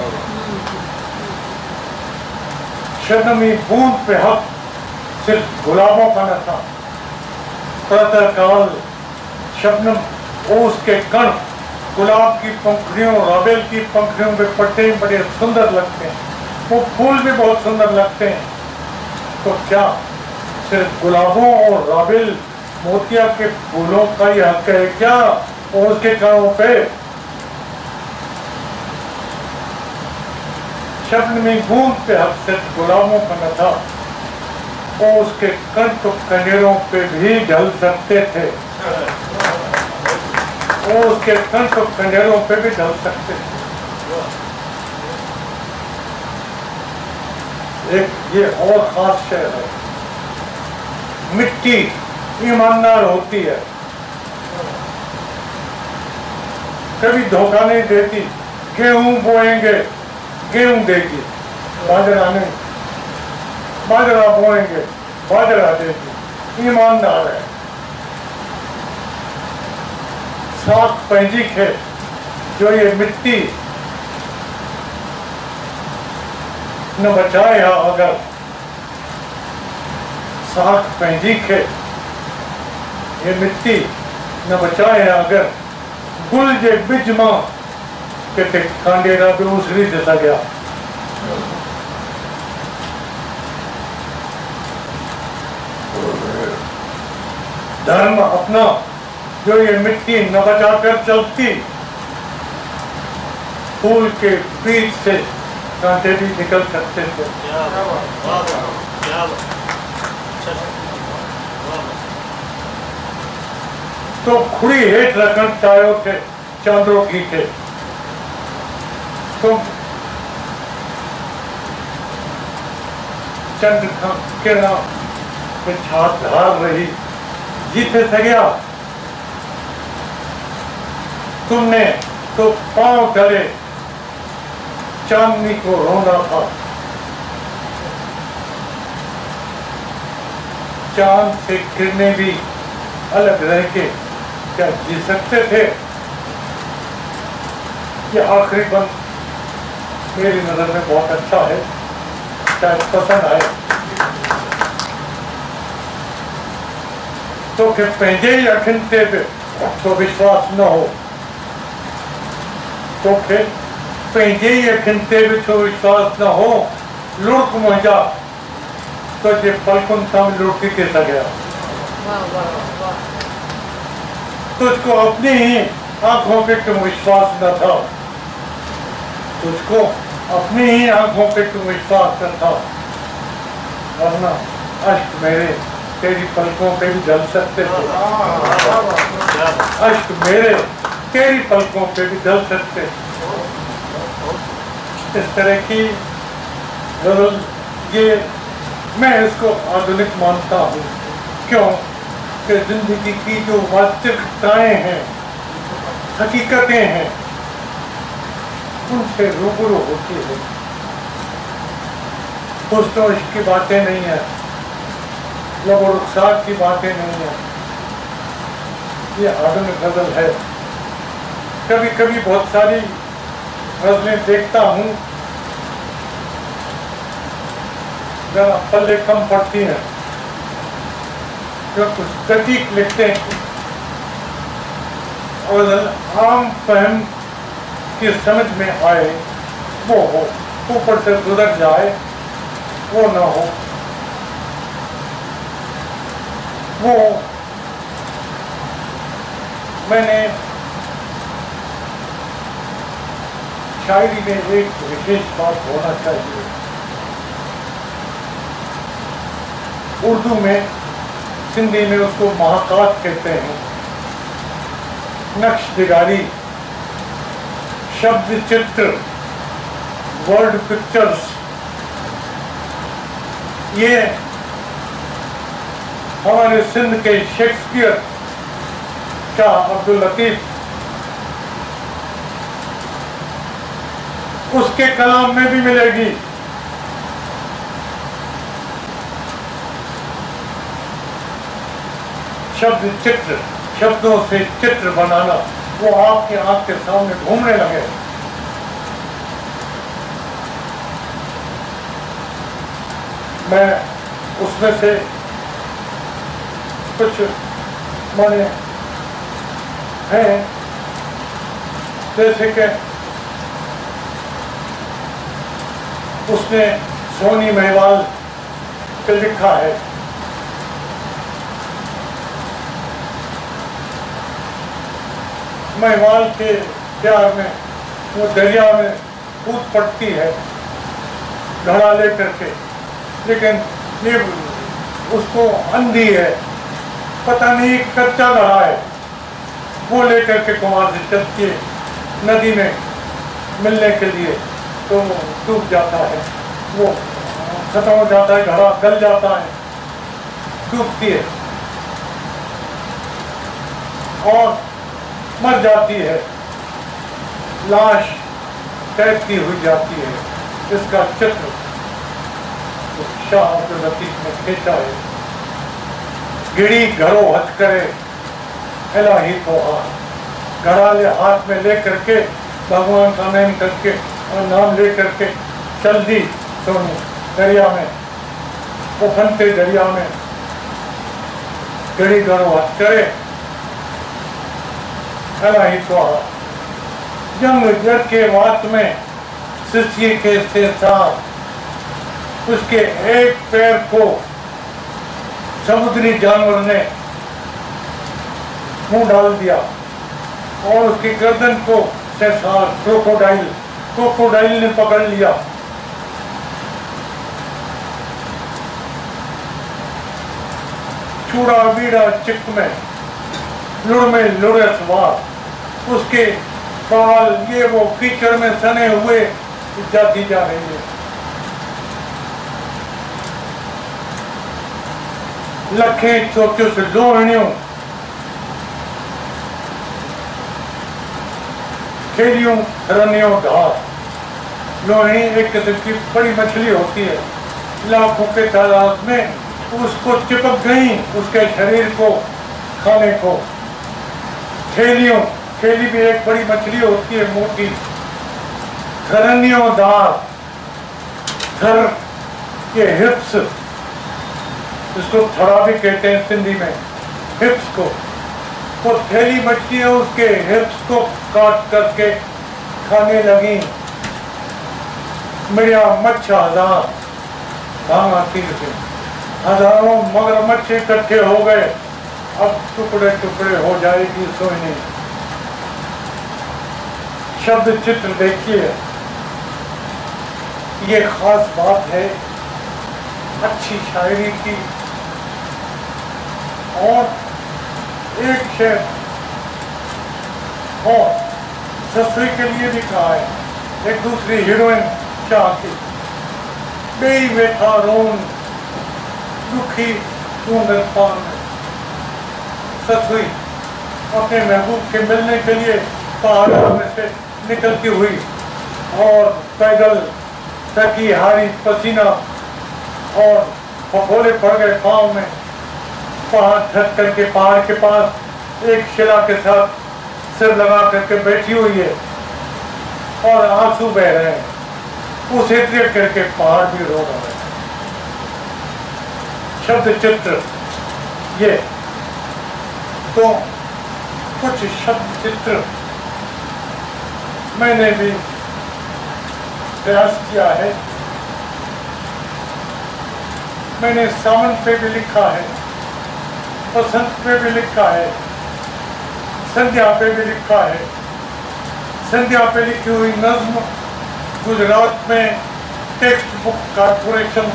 शबनमी बूंद पे हक सिर्फ गुलाबों का न था। प्रातः काल शबनम ओस के कण गुलाब की पंखुड़ियों, राबेल की पंखुड़ियों पे पट्टे बड़े सुंदर लगते हैं, वो फूल भी बहुत सुंदर लगते हैं। तो क्या सिर्फ गुलाबों और राबेल मोतिया के फूलों का ही हक है क्या और उसके कानों पे? शब्द में बूंद पे हक से गुलामों का न था, और उसके कंठ कंडेरों पे भी ढल सकते थे, और उसके कंठ कंडेरों पे भी ढल सकते थे। एक ये और खास शेर है, मिट्टी ईमानदार होती है, कभी धोखा नहीं देती। गेहूं बोएंगे गेहूं देगी, बाजरा नहीं, बाजरा बोएंगे बाजरा देगी, ईमानदार है। साख पैंजी है जो ये मिट्टी न बचाए अगर, साख पैंजी है ये मिट्टी न बचाए अगर, गुल जे बिजमा के ते कांडेरा भी उसरी जैसा गया। धर्म अपना जो ये मिट्टी न बचाकर चलती, फूल के बीच से कांटे भी निकल सकते थे। तो खुड़ी हेठ रखन चायो थे चांदो की थे, तो चंद किरणा पे छात ढाल रही जीते से गया। तुमने तो पांव तले चांदनी को रोना था, चांद से किरणें भी अलग रह के क्या जी सकते थे? ये आखिरी बंद मेरी नजर में बहुत अच्छा है, शायद पसंद आए। तो कि पंहिंजे ही अखियुनि ते बि तो विश्वास न हो, तो कि पंहिंजे ही अखियुनि ते बि तो विश्वास न हो, लुढ़क मुंहिंजा तो जे पलकुनि सां बि लुढ़की थी सघिया। तुझको अपनी ही आंखों पे क्यों विश्वास न था, तुझको अपनी ही आंखों पे क्यों विश्वास न था, वरना अश्क मेरे तेरी पलकों पे भी जल सकते थे, अश्क मेरे तेरी पलकों पे भी जल सकते। इस तरह की गजल, ये मैं इसको आधुनिक मानता हूँ, क्यों कि जिंदगी की जो वास्तविकताएं हैं, हकीकतें हैं, उनसे रूबरू होती है। हुस्न और इश्क की बातें नहीं है, लब और रुखसार की बातें नहीं है, ये आधुनिक गजल है। कभी कभी बहुत सारी गजलें देखता हूँ, जरा पल्ले कम पड़ती हैं, जो कुछ सटीक लिखते हैं और आम फहम की समझ में आए वो हो, ऊपर से गुजर जाए वो ना हो। वो मैंने शायरी में एक विशेष बात होना चाहिए, उर्दू में, सिंधी में उसको महाकात कहते हैं। नक्श दिगारी, शब्द चित्र, वर्ड पिक्चर्स, ये हमारे सिंध के शेक्सपियर, शाह अब्दुल लतीफ, उसके कलाम में भी मिलेगी। शब्द चित्र, शब्दों से चित्र बनाना, वो आपके आंख के सामने घूमने लगे। मैं उसमें से कुछ माने हैं, जैसे कि उसने सोनी महिवाल पे लिखा है, महिवाल के प्यार में वो दरिया में कूद पड़ती है घड़ा लेकर के, लेकिन ये उसको अंधी है, पता नहीं कच्चा घड़ा है, वो लेकर के कुमार से चलती है नदी में मिलने के लिए, तो डूब जाता है, वो खत्म हो जाता है, घड़ा गल जाता है, डूबती है और मर जाती है, लाश तैरती हुई जाती है। इसका चित्र शाह अब्दुल लतीफ ने खींचा है। गिरी घरों हथ करे इलाही तो हाथ, घड़ा ले हाथ में ले करके भगवान का नाम करके और नाम ले करके चल दी सोनू दरिया में, उफनते दरिया में। गिरी घरों हथ करे इलाही तो हाथ, जंग जर के वात में शिष्य के से साथ उसके एक पैर को समुद्री जानवर ने मुंह डाल दिया और उसकी गर्दन को से साथ क्रोकोडाइल क्रोकोडाइल ने पकड़ लिया। चूड़ा बीड़ा चिक में लुड़ में लुड़े सवार, उसके बाल ये वो कीचड़ में सने हुए जाती जा रही है। लखे छोटे से लोहड़ियों खेलियों रनियों घास। लोहड़ी एक किस्म की बड़ी मछली होती है, लाखों के तादाद में उसको चिपक गई उसके शरीर को खाने को। खेलियों खेली भी एक बड़ी मछली होती है मोटी। खरनियों दार, थर के हिप्स, इसको थड़ा भी कहते हैं सिंधी में, हिप्स को। वो थैली मछली है, उसके हिप्स को काट करके खाने लगी। मिर्या मच्छ हजार भांगा तीर से, हजारों मगरमच्छ इकट्ठे हो गए। अब टुकड़े टुकड़े हो जाएगी सोनी। शब्द चित्र देखिए, ये खास बात है अच्छी शायरी की। और एक शेर और ससुरी के लिए भी कहा है, एक दूसरी हीरोइन शाह की। बेई बैठा रोन दुखी सुंदर पान, ससुरी अपने महबूब के मिलने के लिए पहाड़ों में से निकलती हुई और पैदल थकी हारी पसीना और फफोले पड़ गए पाँव में, पहाड़ थक करके पहाड़ के पास एक शिला के साथ सिर लगा करके बैठी हुई है और आंसू बह रहे हैं। उसे देख करके पहाड़ भी रो रहा है। शब्द चित्र ये तो कुछ शब्द चित्र मैंने भी प्रयास किया है। मैंने सावन पे भी लिखा है, बसंत पे भी लिखा है, संध्या पे भी लिखा है। संध्या पे लिखी हुई नज्म गुजरात में टेक्स्ट बुक कारपोरेशन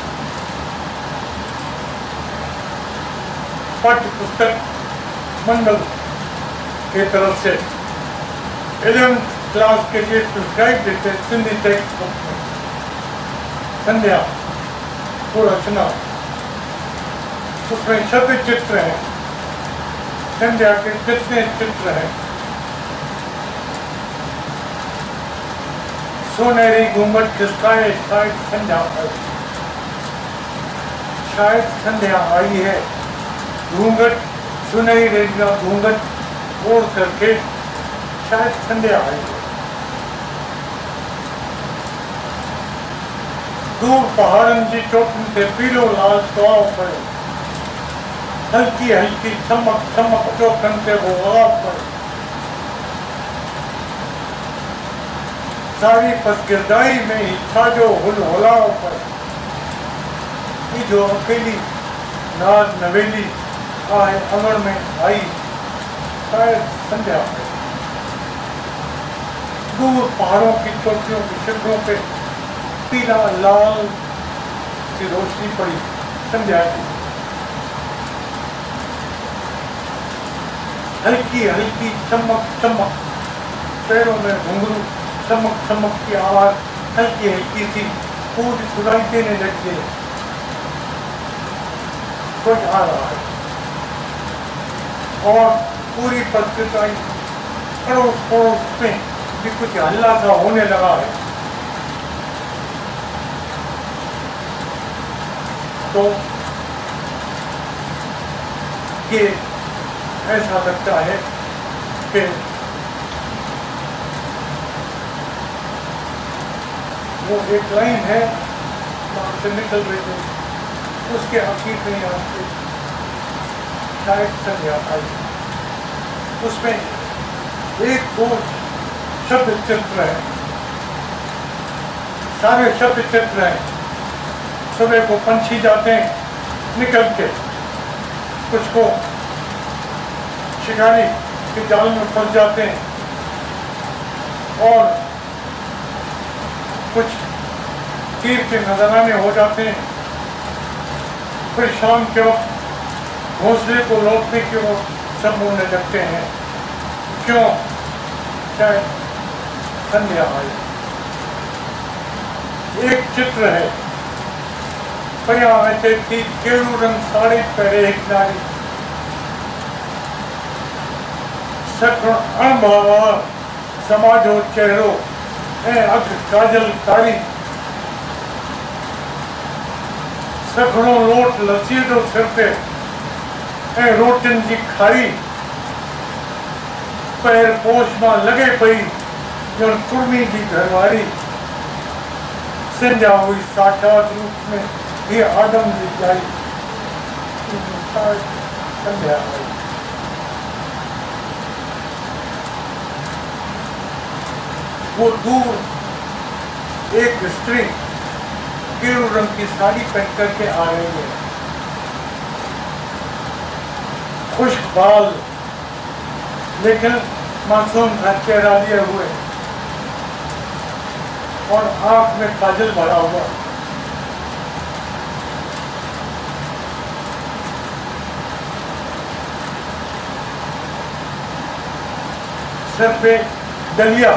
पाठ्य पुस्तक मंडल की तरफ से इलेवेंथ क्लास के लिए प्रिस्क्राइब देते सिंधी टेक्स्ट बुक में। संध्या को रचना, उसमें शब्द चित्र हैं, संध्या के जितने चित्र हैं। सोनेरी घूंघट खिसकाए शायद संध्या आई, शायद संध्या आई है। घूंघट सुनहरी घूंघट ओढ़ करके शायद संध्या आई है। दूर पहाड़न जी चोटन से पीलो लाल सुहाव पड़े, हल्की हल्की चमक चमक चौकन से वो आग पड़े। सारी पसगिरदाई में ही छाजो हुल हुलाव पड़े। ये जो अकेली नाज नवेली आए अमर में आई, शायद संध्या पड़े। दूर पहाड़ों की चोटियों के शिखरों पे पीला लाल की रोशनी पड़ी संध्या की। हल्की हल्की चमक चमक, पैरों में घुंघरू, चमक चमक की आवाज हल्की हल्की सी पूरी सुनाई देने लगती है। कुछ आ रहा है और पूरी प्रकृति पड़ोस पड़ोस में भी कुछ हल्ला सा होने लगा है। तो ये ऐसा लगता है कि वो एक लाइन है वहाँ से निकल रही है, उसके आखिर में यहाँ से शायद संध्या आई। उसमें एक दो शब्द चित्र है, सारे शब्द चित्र हैं। सुबह को पंछी जाते हैं निकल के, कुछ को शिकारी के जाल में फंस जाते हैं और कुछ तीर के नजराने हो जाते हैं। फिर शाम के वक्त घोंसले को लौटने की ओर सब मुड़ने लगते हैं। क्यों? शायद संध्या आई। एक चित्र है, पया थी केरू रंग साड़ी पहरे एक नारी, सखण अणभावा समाजो चेहरो ए अख काजल कारी, सखणो लोट लसीदो सिर ते ए रोटिन जी खारी, पैर पोश में लगे पई जन कुर्मी जी घरवारी, संध्या हुई साक्षात रूप में ये आदम जी जाई, संध्या आई। वो दूर एक स्त्री केरू रंग की साड़ी पहन करके आ रही है, खुश्क बाल लेकिन मासूम सा चेहरा लिए हुए और आंख में काजल भरा हुआ। सर पे डलिया,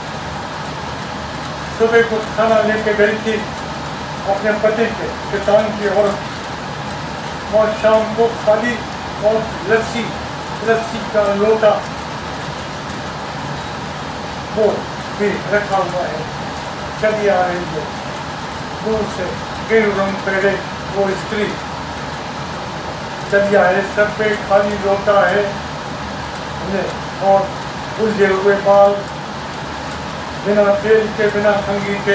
सुबह को खाना लेके गई थी अपने पति के, किसान की औरत, और शाम को खाली और लस्सी लस्सी का लोटा वो भी रखा हुआ है। चली आ रही है दूर से, गेरू रंग पहले वो स्त्री चली आए, सर पे खाली लोटा है और उलझे हुए बाल, बिना तेल के बिना कंघी के,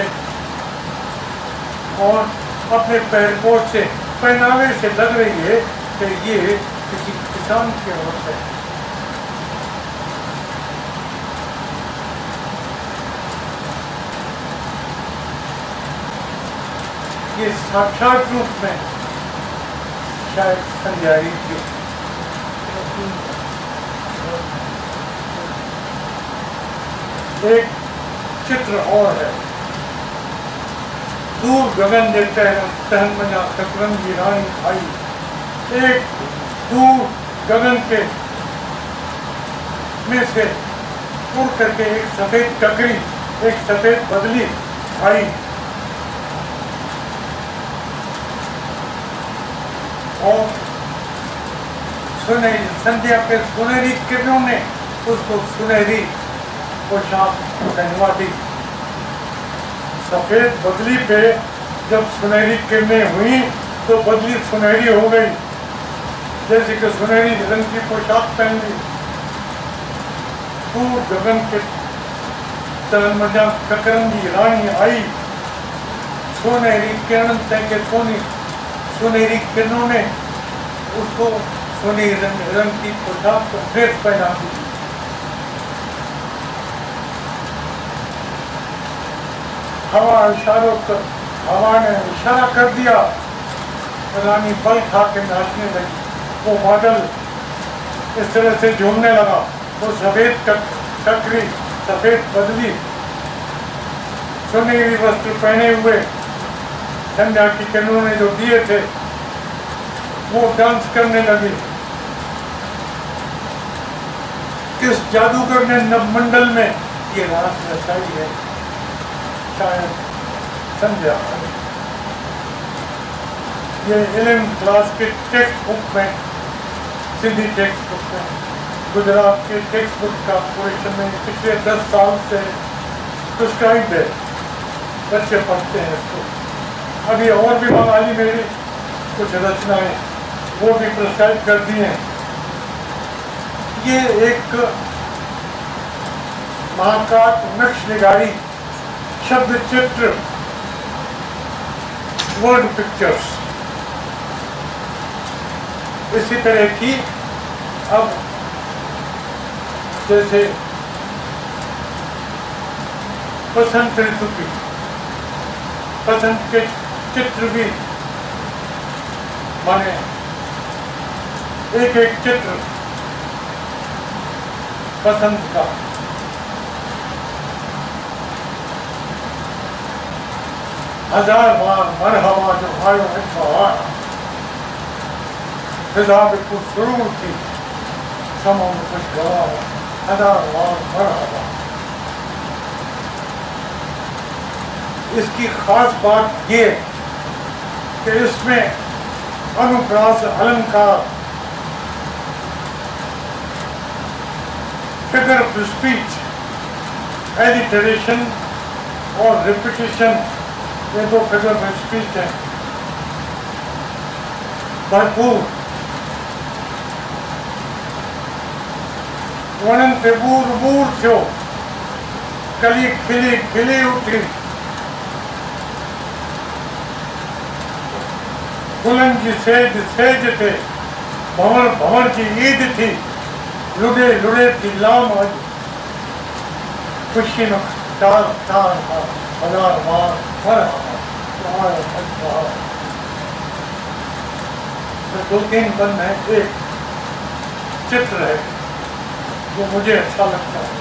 और अपने पैर पोछ से पहनावे से लग रही है कि ये किसी किसान की औरत है। ये साक्षात रूप में शायद संध्या ही थी। एक चित्र और है, दूर गगन देखते हैं तहन मना शतरंगी रानी आई, एक दूर गगन के में से उड़ करके एक सफेद टकरी, एक सफेद बदली आई और सुनहरी संध्या के सुनहरी किरणों ने उसको सुनहरी पोशाक पहनवा दी। सफेद बदली पे जब सुनहरी किरणें हुई तो बदली सुनहरी हो गई, जैसे कि सुनहरी रंग की पोशाक पहन ली। दूर गगन के तन मजा ककरंगी रानी आई, सुनहरी किरण से के सोनी सुनहरी किरणों ने उसको सुनहरी रंग, रंग की पोशाक को ड्रेस पहना दी। हवा इशारों कर हवा ने इशारा कर दिया, रानी बल खा के नाचने लगी। वो बादल इस तरह से झूमने लगा, वो सफेद टकरी सफेद बदली सुनहरी वस्त्र पहने हुए संध्या की किरणों ने जो दिए थे वो डांस करने लगी। इस जादूगर ने नवमंडल में ये रास रचाई है, शायद संध्या। ये इलेवेंथ क्लास के टेक्स्ट बुक में, सिंधी टेक्स्ट बुक में, गुजरात के टेक्स्ट बुक का पोर्शन में पिछले दस साल से प्रिस्क्राइब है, बच्चे पढ़ते हैं इसको। अभी और भी बंगाली मेरी कुछ रचनाएं वो भी प्रिस्क्राइब कर दी हैं। ये एक महाकाव्य नक्श निगारी शब्द चित्र वर्ड पिक्चर्स इसी तरह की। अब जैसे बसंत ऋतु की बसंत के चित्र भी माने एक एक चित्र बसंत का हजार बार मरहबा जो आयो है बहार, फिजा बिल्कुल सुरूर थी समों में कुछ गवा हजार बार मरहबा। इसकी खास बात ये कि इसमें अनुप्रास अलंकार, फिगर ऑफ स्पीच, एलिटरेशन और रिपीटिशन, ये दो फिगर ऑफ स्पीच हैं भरपूर। वर्णन से बूर बूर थो कली खिली खिली उठी, गुलन की सेज सेज थे, भंवर भंवर की ईद थी, लुड़े लुड़े थी लाम आज, खुशी में चार चार हजार बार हर दो तीन बंद है, एक चित्र है जो मुझे अच्छा लगता है।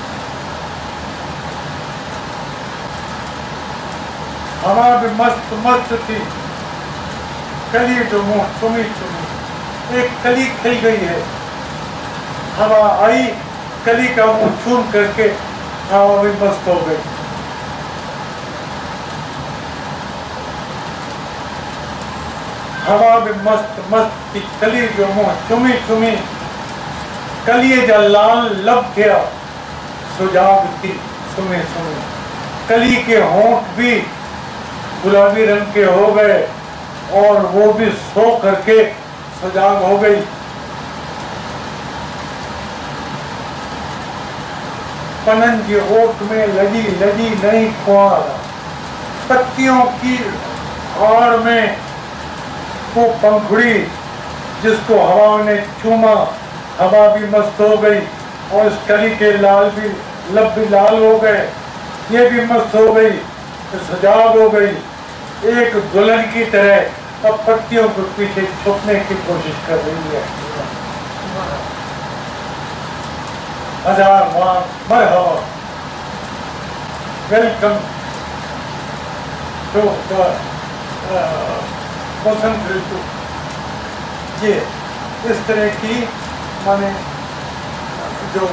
हवा भी मस्त मस्त थी, कली जो मुंह चुमी चुमी, एक कली खिल गई है, हवा आई कली का मुंह चूम करके हवा भी मस्त हो गई। हवा भी मस्त मस्त थी, कली जो मुंह चुमी चुमी, कलिए जा लाल लब गया सुजाग थी सुमे सुमे, कली के होंठ भी गुलाबी रंग के हो गए और वो भी सो करके सुजाग हो गई। पनन की ओट में लगी लगी नई खुआर, पत्तियों की आड़ में वो पंखुड़ी जिसको हवा ने चूमा, हवा भी मस्त हो गई और इस कली के लाल भी लब भी लाल हो गए, ये भी मस्त हो गई, सजाग हो गई। एक दुल्हन की तरह अब पत्तियों को पीछे छुपने की कोशिश कर रही है। हजार बार मरहबा, welcome to the Basant ritu. ये इस तरह की माने जो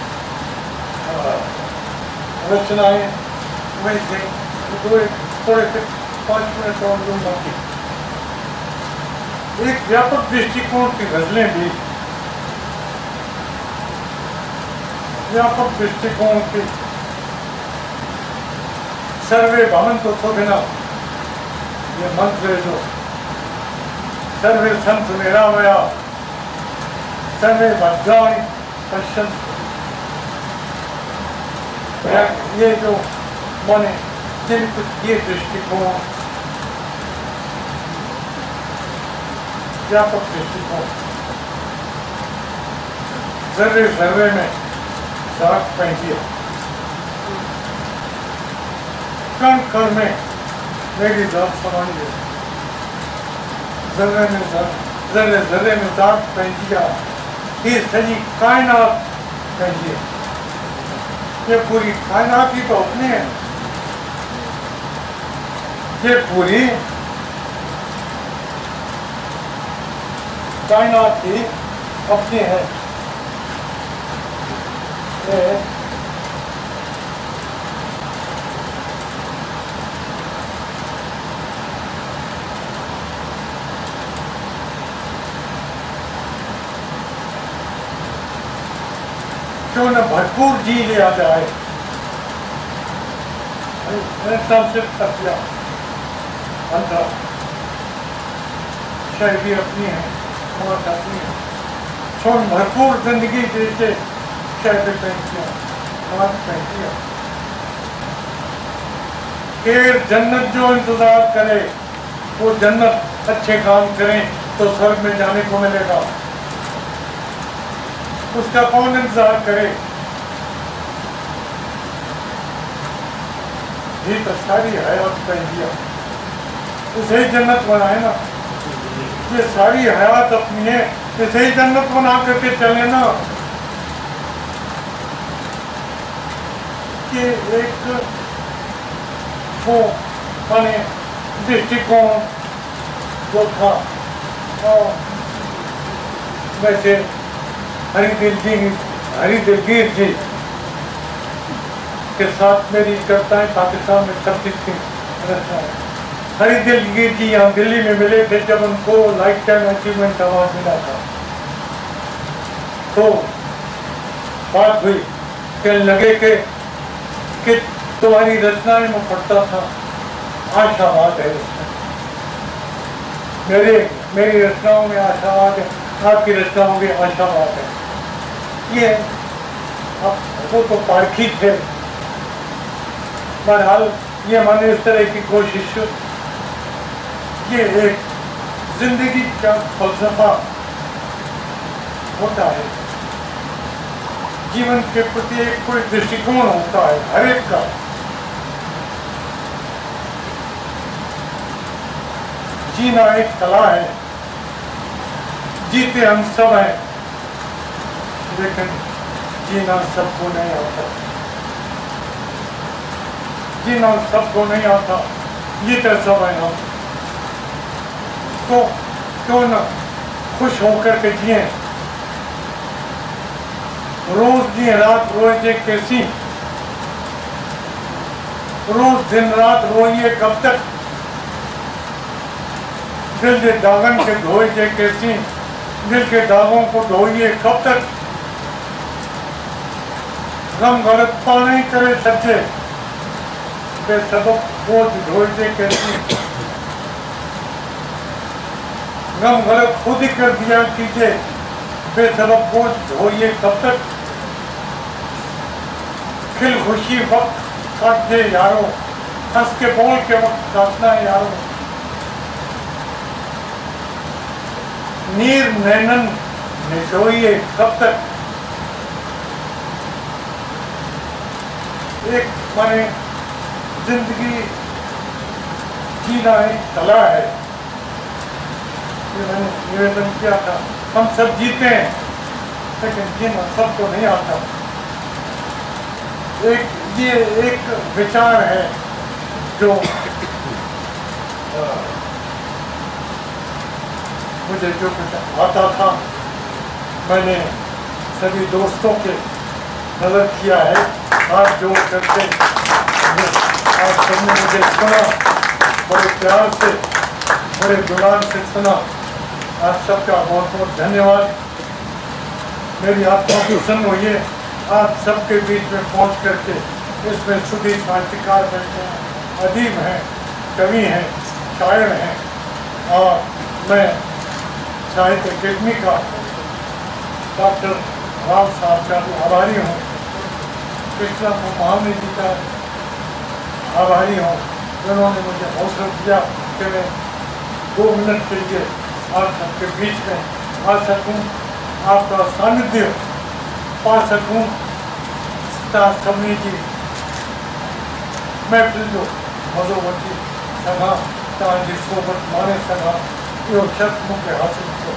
रचनाएं वैसे दो एक थोड़े से पाँच मिनट और दूंगा। एक व्यापक दृष्टिकोण की गजलें भी, व्यापक दृष्टिकोण की सर्वे भवन्तु सुखिनः, ये मंत्र जो सर्वे सन्तु निरामयाः, सर्वे भद्राणि पश्यन्तु, ये जो माने जिन कुछ ये दृष्टिकोण, व्यापक दृष्टिकोण, सर्वे सर्वे में साठ पैंतीस, कण कण में मेरी जात समाई है, जर्रे में जर्रे जर्रे में जात पैंतिया, ये सजी कायनात कहिए, ये पूरी कायनात ही तो अपने हैं। ये पूरी कायनात ही अपनी है। ये क्यों न भरपूर जी लिया जाए, सिर्फ सत्या अंधा शायद भी अपनी है, हमारा अपनी है। क्यों भरपूर जिंदगी देते शायद पैंतियाँ हमारी पैंतियाँ केर जन्नत जो इंतजार करे वो जन्नत अच्छे काम करें तो स्वर्ग में जाने को मिलेगा, उसका कौन इंतजार करे। ये तो सारी हयात पैंतियाँ इसे ही जन्नत बनाए ना, ये सारी हयात अपनी है, इसे ही जन्नत बना करके चले ना। कि एक वो माने दृष्टिकोण जो था और वैसे हरी दिलगीर हरी दिलगीर जी के साथ मेरी चर्चाएं पाकिस्तान में चलती थी। हरी दिलगीर जी यहाँ दिल्ली में मिले थे जब उनको लाइफ टाइम अचीवमेंट अवार्ड मिला था, तो बात हुई कहने लगे कि कि तुम्हारी रचनाएं में पढ़ता था आशावाद है उसमें, मेरे मेरी रचनाओं में आशावाद है, आपकी रचनाओं में आशावाद है। ये अब वो तो पारखी थे, बहरहाल ये मैंने इस तरह की कोशिश, ये एक जिंदगी का फलसफा होता है, जीवन के प्रति एक कोई दृष्टिकोण होता है हर एक का। जीना एक कला है, जीते हम सब हैं, लेकिन जीना सबको नहीं आता, जीना सबको नहीं आता, जीते सब हैं हम। तो क्यों न खुश होकर के जिए, रोज दिन रात रोए कैसी, रोज दिन रात रोइए कब तक, दिल के दागन के धोए कैसी, दिल के दागों को धोइए कब तक। गम गलत पानी करे सच्चे बेसबक बोझ ढोए कैसी, गम गलत खुद ही कर दिया कीजिए बेसबक बोझ ढोइए कब तक। खिल खुशी वक्त काट दे यारो, हंस के बोल के वक्त काटना है यारो। नीर नैनन निचोइए कब तक। एक माने जिंदगी जीना एक कला है, ये मैंने निवेदन किया था। हम सब जीते हैं लेकिन जीना सबको नहीं आता। एक ये एक विचार है जो आ, मुझे जो कुछ आता था मैंने सभी दोस्तों के नजर किया है, हाथ जोड़ करके आप सबने मुझे सुना, बड़े प्यार से बड़े जुड़ान से सुना। आप सबका बहुत बहुत धन्यवाद। मेरी आत्मा प्रसन्न हुई है आप सबके बीच में पहुंच करके। इसमें सुधीर क्रांतिकार बैठे हैं, अदीब हैं, कवि हैं, शायर हैं, और मैं साहित्य अकेडमी का डॉक्टर राव साहब का भी आभारी हूँ, कृष्णा महानी जी का आभारी हूँ, जिन्होंने मुझे हौसला दिया कि मैं दो मिनट के लिए आप सबके बीच में आ सकूँ, आपका सानिध्य पा सकूँ। सबनी जी मैं जो मधुमती सगा तव्हांजी सोबत माने सगा इहो शख़्स मूंखे हासिल थियो।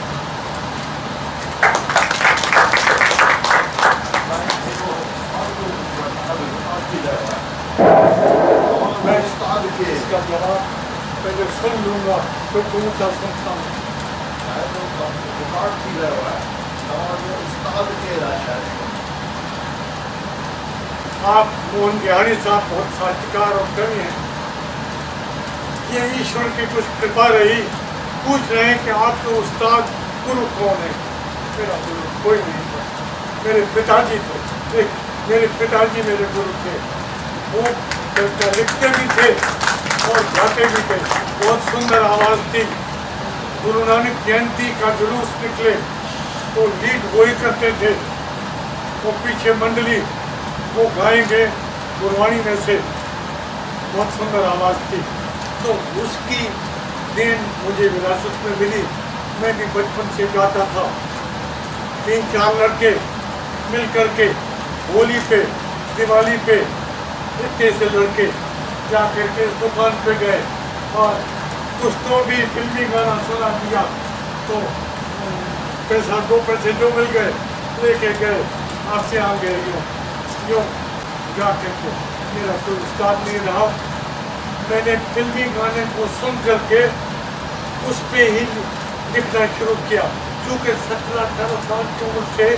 मैं इसका जवाब पहले सुन लूँगा तो कविता सुनता हूँ। रिकॉर्ड भी गया हुआ है और वो उस्ताद के राशा है। आप मोहन बिहारी साहब बहुत साहित्यकार और कवि हैं। ये ईश्वर की कुछ कृपा रही। पूछ रहे हैं कि आपके उस्ताद गुरु कौन है? मेरा गुरु कोई नहीं था, मेरे पिताजी थे। एक मेरे पिताजी मेरे गुरु थे। वो कविता लिखते भी थे और गाते भी थे। बहुत सुंदर आवाज़ थी। गुरु नानक जयंती का जुलूस निकले तो लीड वही करते थे। वो पीछे मंडली वो गाएंगे गुरबाणी में से। बहुत सुंदर आवाज़ थी। तो उसकी देन मुझे विरासत में मिली। मैं भी बचपन से गाता था। तीन चार लड़के मिल करके होली पे दिवाली पे इतने से लड़के जा करके दुकान पे गए और कुछ तो भी फिल्मी गाना सुना दिया तो पैसा दो पैसे जो मिल गए लेके गए। आपसे आ गए यूँ यूँ जा करके। मेरा कोई उस्ताद नहीं रहा। मैंने फिल्मी गाने को सुन करके उस पे ही लिखना शुरू किया। चूँकि सत्रह अठारह साल की उम्र से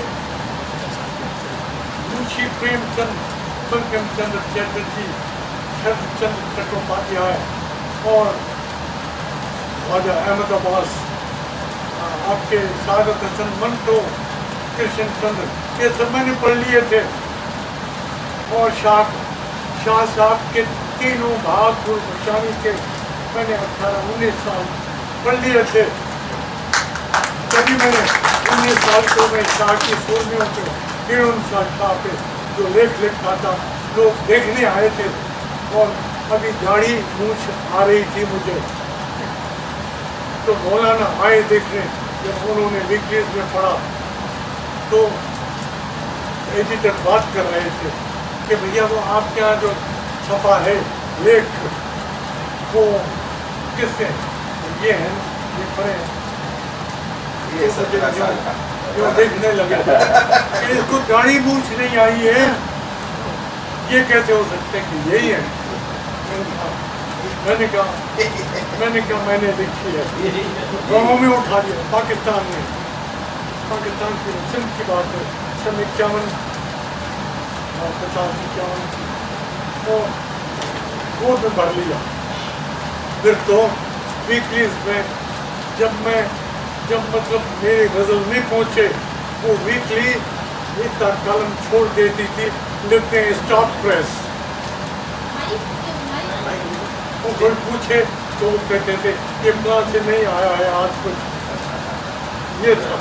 मुंशी प्रेमचंद, बंकिम चंद्र चटर्जी, शरद चंद्र चट्टोपाध्याय और ख्वाजा अहमद अब्बास, आपके सादत हसन मंटो, कृष्ण चंद्र, ये सब मैंने पढ़ लिए थे। और शाह शाह साहब के तीनों भाग गुरबख्शानी के मैंने अठारह उन्नीस साल पढ़ लिए थे। तभी मैंने उन्नीस साल को मैं शाह की सूरमियों पे हिरण शाह पे जो लेख लिखा था लोग देखने आए थे और अभी दाढ़ी मूछ आ रही थी मुझे। तो मौलाना आए देखने। जब उन्होंने वीकलीज में पढ़ा तो एडिटर बात कर रहे थे कि भैया वो आपके यहाँ जो छपा है लेख वो किससे? ये है ये पढ़े ये सत्रह साल का जो देखने लगे कि इसको दाढ़ी मूछ नहीं आई है, ये कैसे हो सकते हैं कि यही है? मैंने कहा मैंने कहा मैंने देखी है। गाँव में उठा दिया पाकिस्तान में। पाकिस्तान की सिंध की बात है सन इक्यावन पचास इक्यावन तो वो में भर लिया। फिर तो वीकलीज में जब मैं जब मतलब मेरे गज़ल नहीं पहुँचे वो वीकली इतना कलम छोड़ देती थी, लिखते हैं स्टॉप प्रेस। वो कोई पूछे तो वो कहते थे ये कहाँ से नहीं आया है आज कुछ। ये था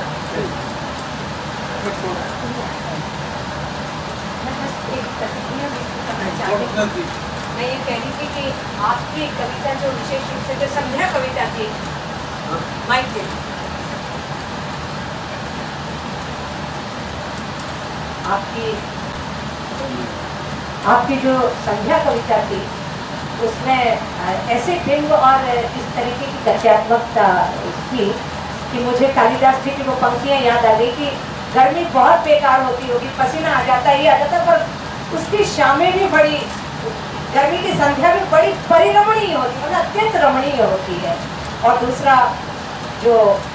मैं ये कह रही थी कि आपकी कविता जो विशेष रूप से जो संध्या कविता थी माइक के आपकी आपकी जो संध्या कविता थी उसमें ऐसे बिंब और इस तरीके की गद्यात्मकता थी कि मुझे कालिदास जी की वो पंक्तियाँ याद आ गई कि गर्मी बहुत बेकार होती होगी, पसीना आ जाता ही आ जाता, पर उसकी शामें भी बड़ी, गर्मी की संध्या भी बड़ी परिरमणीय होती है, मतलब अत्यंत रमणीय होती है। और दूसरा जो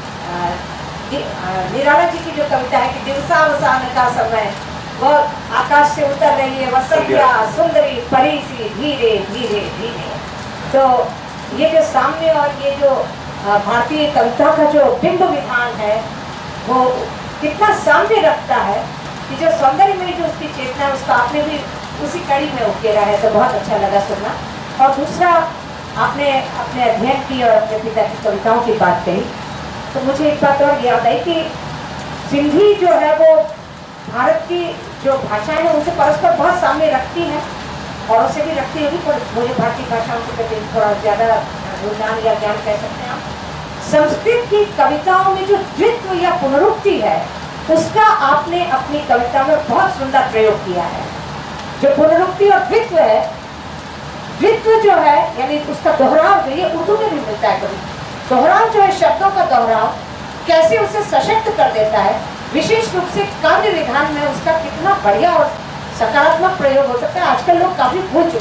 निराला जी की जो कविता है कि दिवसावसान का समय वह आकाश से उतर रही है, वह संध्या सुंदरी परी सी धीरे धीरे धीरे। तो ये जो साम्य और ये जो भारतीय कविता का जो बिंब विधान है वो कितना साम्य रखता है कि जो सौंदर्य में जो उसकी चेतना है उसका आपने भी उसी कड़ी में उकेरा है। तो बहुत अच्छा लगा सुनना। और दूसरा आपने अपने अध्ययन की और अपने पिता की कविताओं की बात कही तो मुझे एक बात और याद आई कि सिंधी जो है वो भारत की जो भाषाएं हैं उनसे परस्पर बहुत सामने रखती हैं और उसे भी रखती होगी, पर मुझे भारतीय भाषाओं के प्रति थोड़ा ज़्यादा रुझान या ज्ञान कह सकते हैं आप। संस्कृत की कविताओं में जो द्वित्व या पुनरुक्ति है उसका आपने अपनी कविता में बहुत सुंदर प्रयोग किया है। जो पुनरुक्ति और द्वित्व है, द्वित्व जो है यानी उसका दोहराव जो ये उर्दू में भी मिलता है कभी। दोहराव जो है शब्दों का दोहराव कैसे उसे सशक्त कर देता है, विशेष रूप से काव्य विधान में उसका कितना बढ़िया और सकारात्मक प्रयोग हो सकता है। आजकल लोग काफी भूल चुके हैं।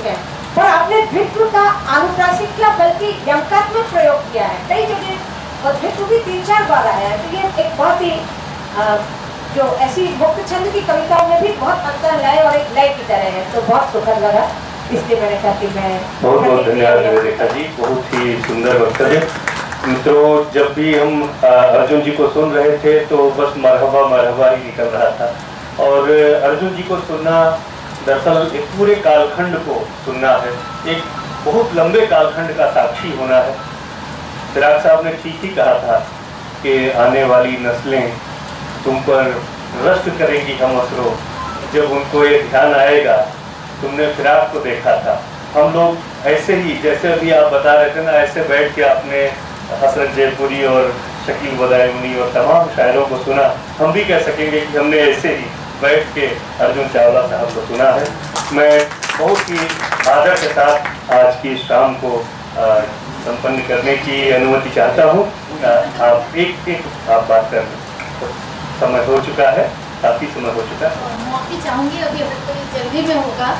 पर आपने द्वित्व का अनुप्रासिक क्या बल्कि यमकात्मक प्रयोग किया है कई जगह, और द्वित्व भी तीन चार बार आया है। तो ये एक बहुत ही आ, जो ऐसी मुक्त छंद की कविताओं में भी बहुत अंतर लय और एक लय की तरह है, तो बहुत सुखद लगा, इसलिए मैंने कहा कि मैं बहुत बहुत धन्यवाद रेखा जी, बहुत ही सुंदर वक्तव्य। मित्रों, जब भी हम अर्जुन जी को सुन रहे थे तो बस मरहबा मरहबा ही निकल रहा था, और अर्जुन जी को सुनना दरअसल एक पूरे कालखंड को सुनना है, एक बहुत लंबे कालखंड का साक्षी होना है। चिराग साहब ने ठीक ही कहा था कि आने वाली नस्लें तुम पर रश्क करेंगी हम असरो, जब उनको ये ध्यान आएगा तुमने फिराक को देखा था। हम लोग ऐसे ही, जैसे अभी आप बता रहे थे ना, ऐसे बैठ के आपने हसरत जयपुरी और शकील बदायूनी और तमाम शायरों को सुना, हम भी कह सकेंगे कि हमने ऐसे ही बैठ के अर्जुन चावला साहब को सुना है। मैं बहुत ही आदर के साथ आज की शाम को संपन्न करने की अनुमति चाहता हूँ। आप एक एक आप बात कर, समय हो चुका है, काफी समय हो चुका है। माफी चाहूंगी, अभी थोड़ी जल्दी में होगा।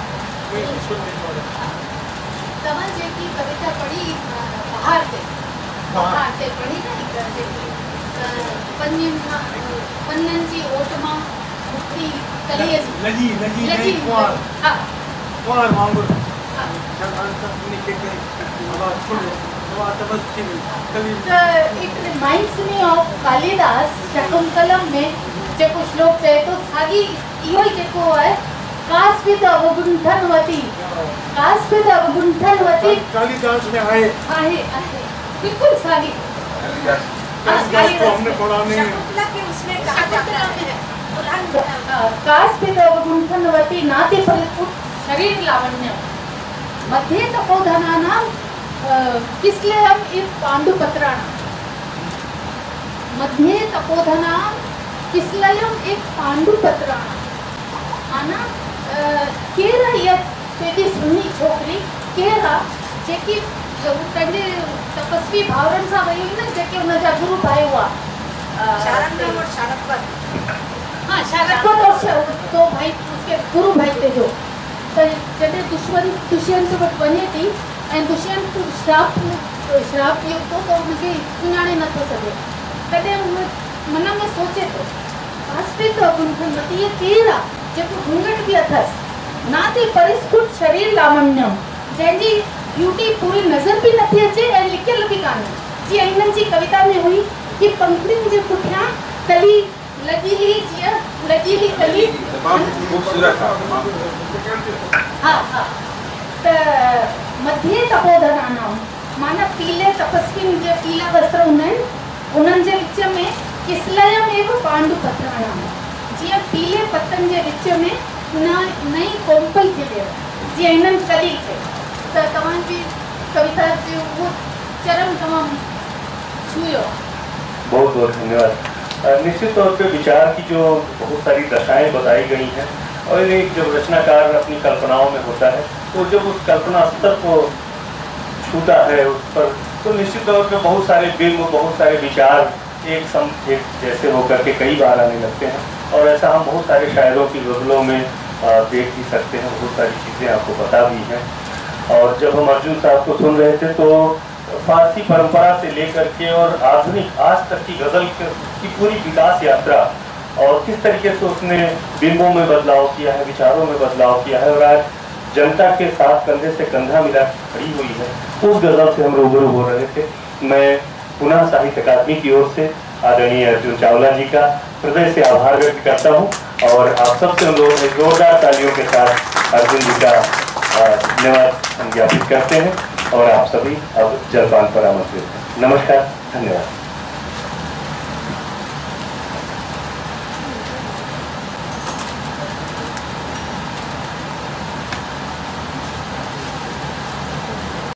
तमन जी की कविता पढ़ी बाहर से बाहर से पढ़ी ना, पन्नंची ओटमा मुक्ति कलिए लजी लजी लजी कुआर हां कुआर मांगो हां it reminds me of Kalidas Shakuntalam में जेको श्लोक चए तो सागी इहो ही जेको है, कास्पित अवगुंठनवती कास्पित अवगुंठनवती कालिदास में आए आहे आहे बिल्कुल सागी कालिदास को हमने पढ़ा नहीं। शकुंतला के उसमें कहा जाता है कास्पित अवगुंठनवती नाति परिपुट शरीर लावण्य मध्ये तपोधनानां किसलेयम इव पांडुपत्राणां मध्ये तपोधनां किसलेयम इव पांडुपत्राणां आना केरा या तेजी सुनी छोकरी केरा जेकी पंहिंजे तपस्वी भावरनि सां वई हुई न, जेके हुन जा गुरु भाई हुआ शारंगम और शारंगपत, हाँ शारंगपत और तो भाई उसके गुरु भाई थे जो जॾहिं दुश्मन दुष्यंत वटि वञे थी ऐं दुष्यंत श्राप श्राप ॾियो थो त हुनखे सुञाणे नथो सघे, तॾहिं हुन मन में सोचे थो कास्पित अवगुंठनवती इहे केरु आहे जेको घूंघट बि अथसि, नाति परिस्फुट शरीर लावण्यम, जंहिंजी ब्यूटी पूरी नज़र भी नथी अचे ऐं लिखियल भी कान्हे। जीअं हिननि जी कविता में हुई कि पंखुड़ियुनि जे पुठियां कली लजीली, जीअं लजीली कली हा हा त मध्ये तपोधनानां माना पीले तपस्वियुनि जे पीला वस्त्र हूंदा आहिनि, उन्हनि जे विच में किसलयम एव पांडुपत्राणां, जीअं पीले पतनि जे विच में न नई कोमपल खिलियल, जीअं हिननि कली खे त तव्हांजी कविता जो वो चरम तमाम छुयो। बहुत बहुत धन्यवाद। निश्चित तौर पे विचार की जो बहुत सारी दशाएं बताई गई हैं, और एक जब रचनाकार अपनी कल्पनाओं में होता है तो जब उस कल्पना स्तर को छूता है उस पर, तो निश्चित तौर पे बहुत सारे बिंब, बहुत सारे विचार एक सम एक जैसे होकर के कई बार आने लगते हैं, और ऐसा हम बहुत सारे शायरों की गज़लों में देख भी सकते हैं, बहुत सारी चीज़ें आपको पता भी हैं। और जब हम अर्जुन साहब को सुन रहे थे तो फारसी परंपरा से लेकर के और आधुनिक आज तक की गज़ल की पूरी विकास यात्रा, और किस तरीके से उसने बिंबों में बदलाव किया है, विचारों में बदलाव किया है, और आज जनता के साथ कंधे से कंधा मिला खड़ी हुई है, उस गज़ल से हम रूबरू हो रहे थे। मैं पुनः साहित्य अकादमी की ओर से आदरणीय अर्जुन चावला जी का हृदय से आभार व्यक्त करता हूँ, और आप सबसे हम लोग जोरदार तालियों के साथ अर्जुन जी का धन्यवाद हम ज्ञापित करते हैं, और आप सभी अब जलपान पर आमंत्रित हैं। नमस्कार, धन्यवाद।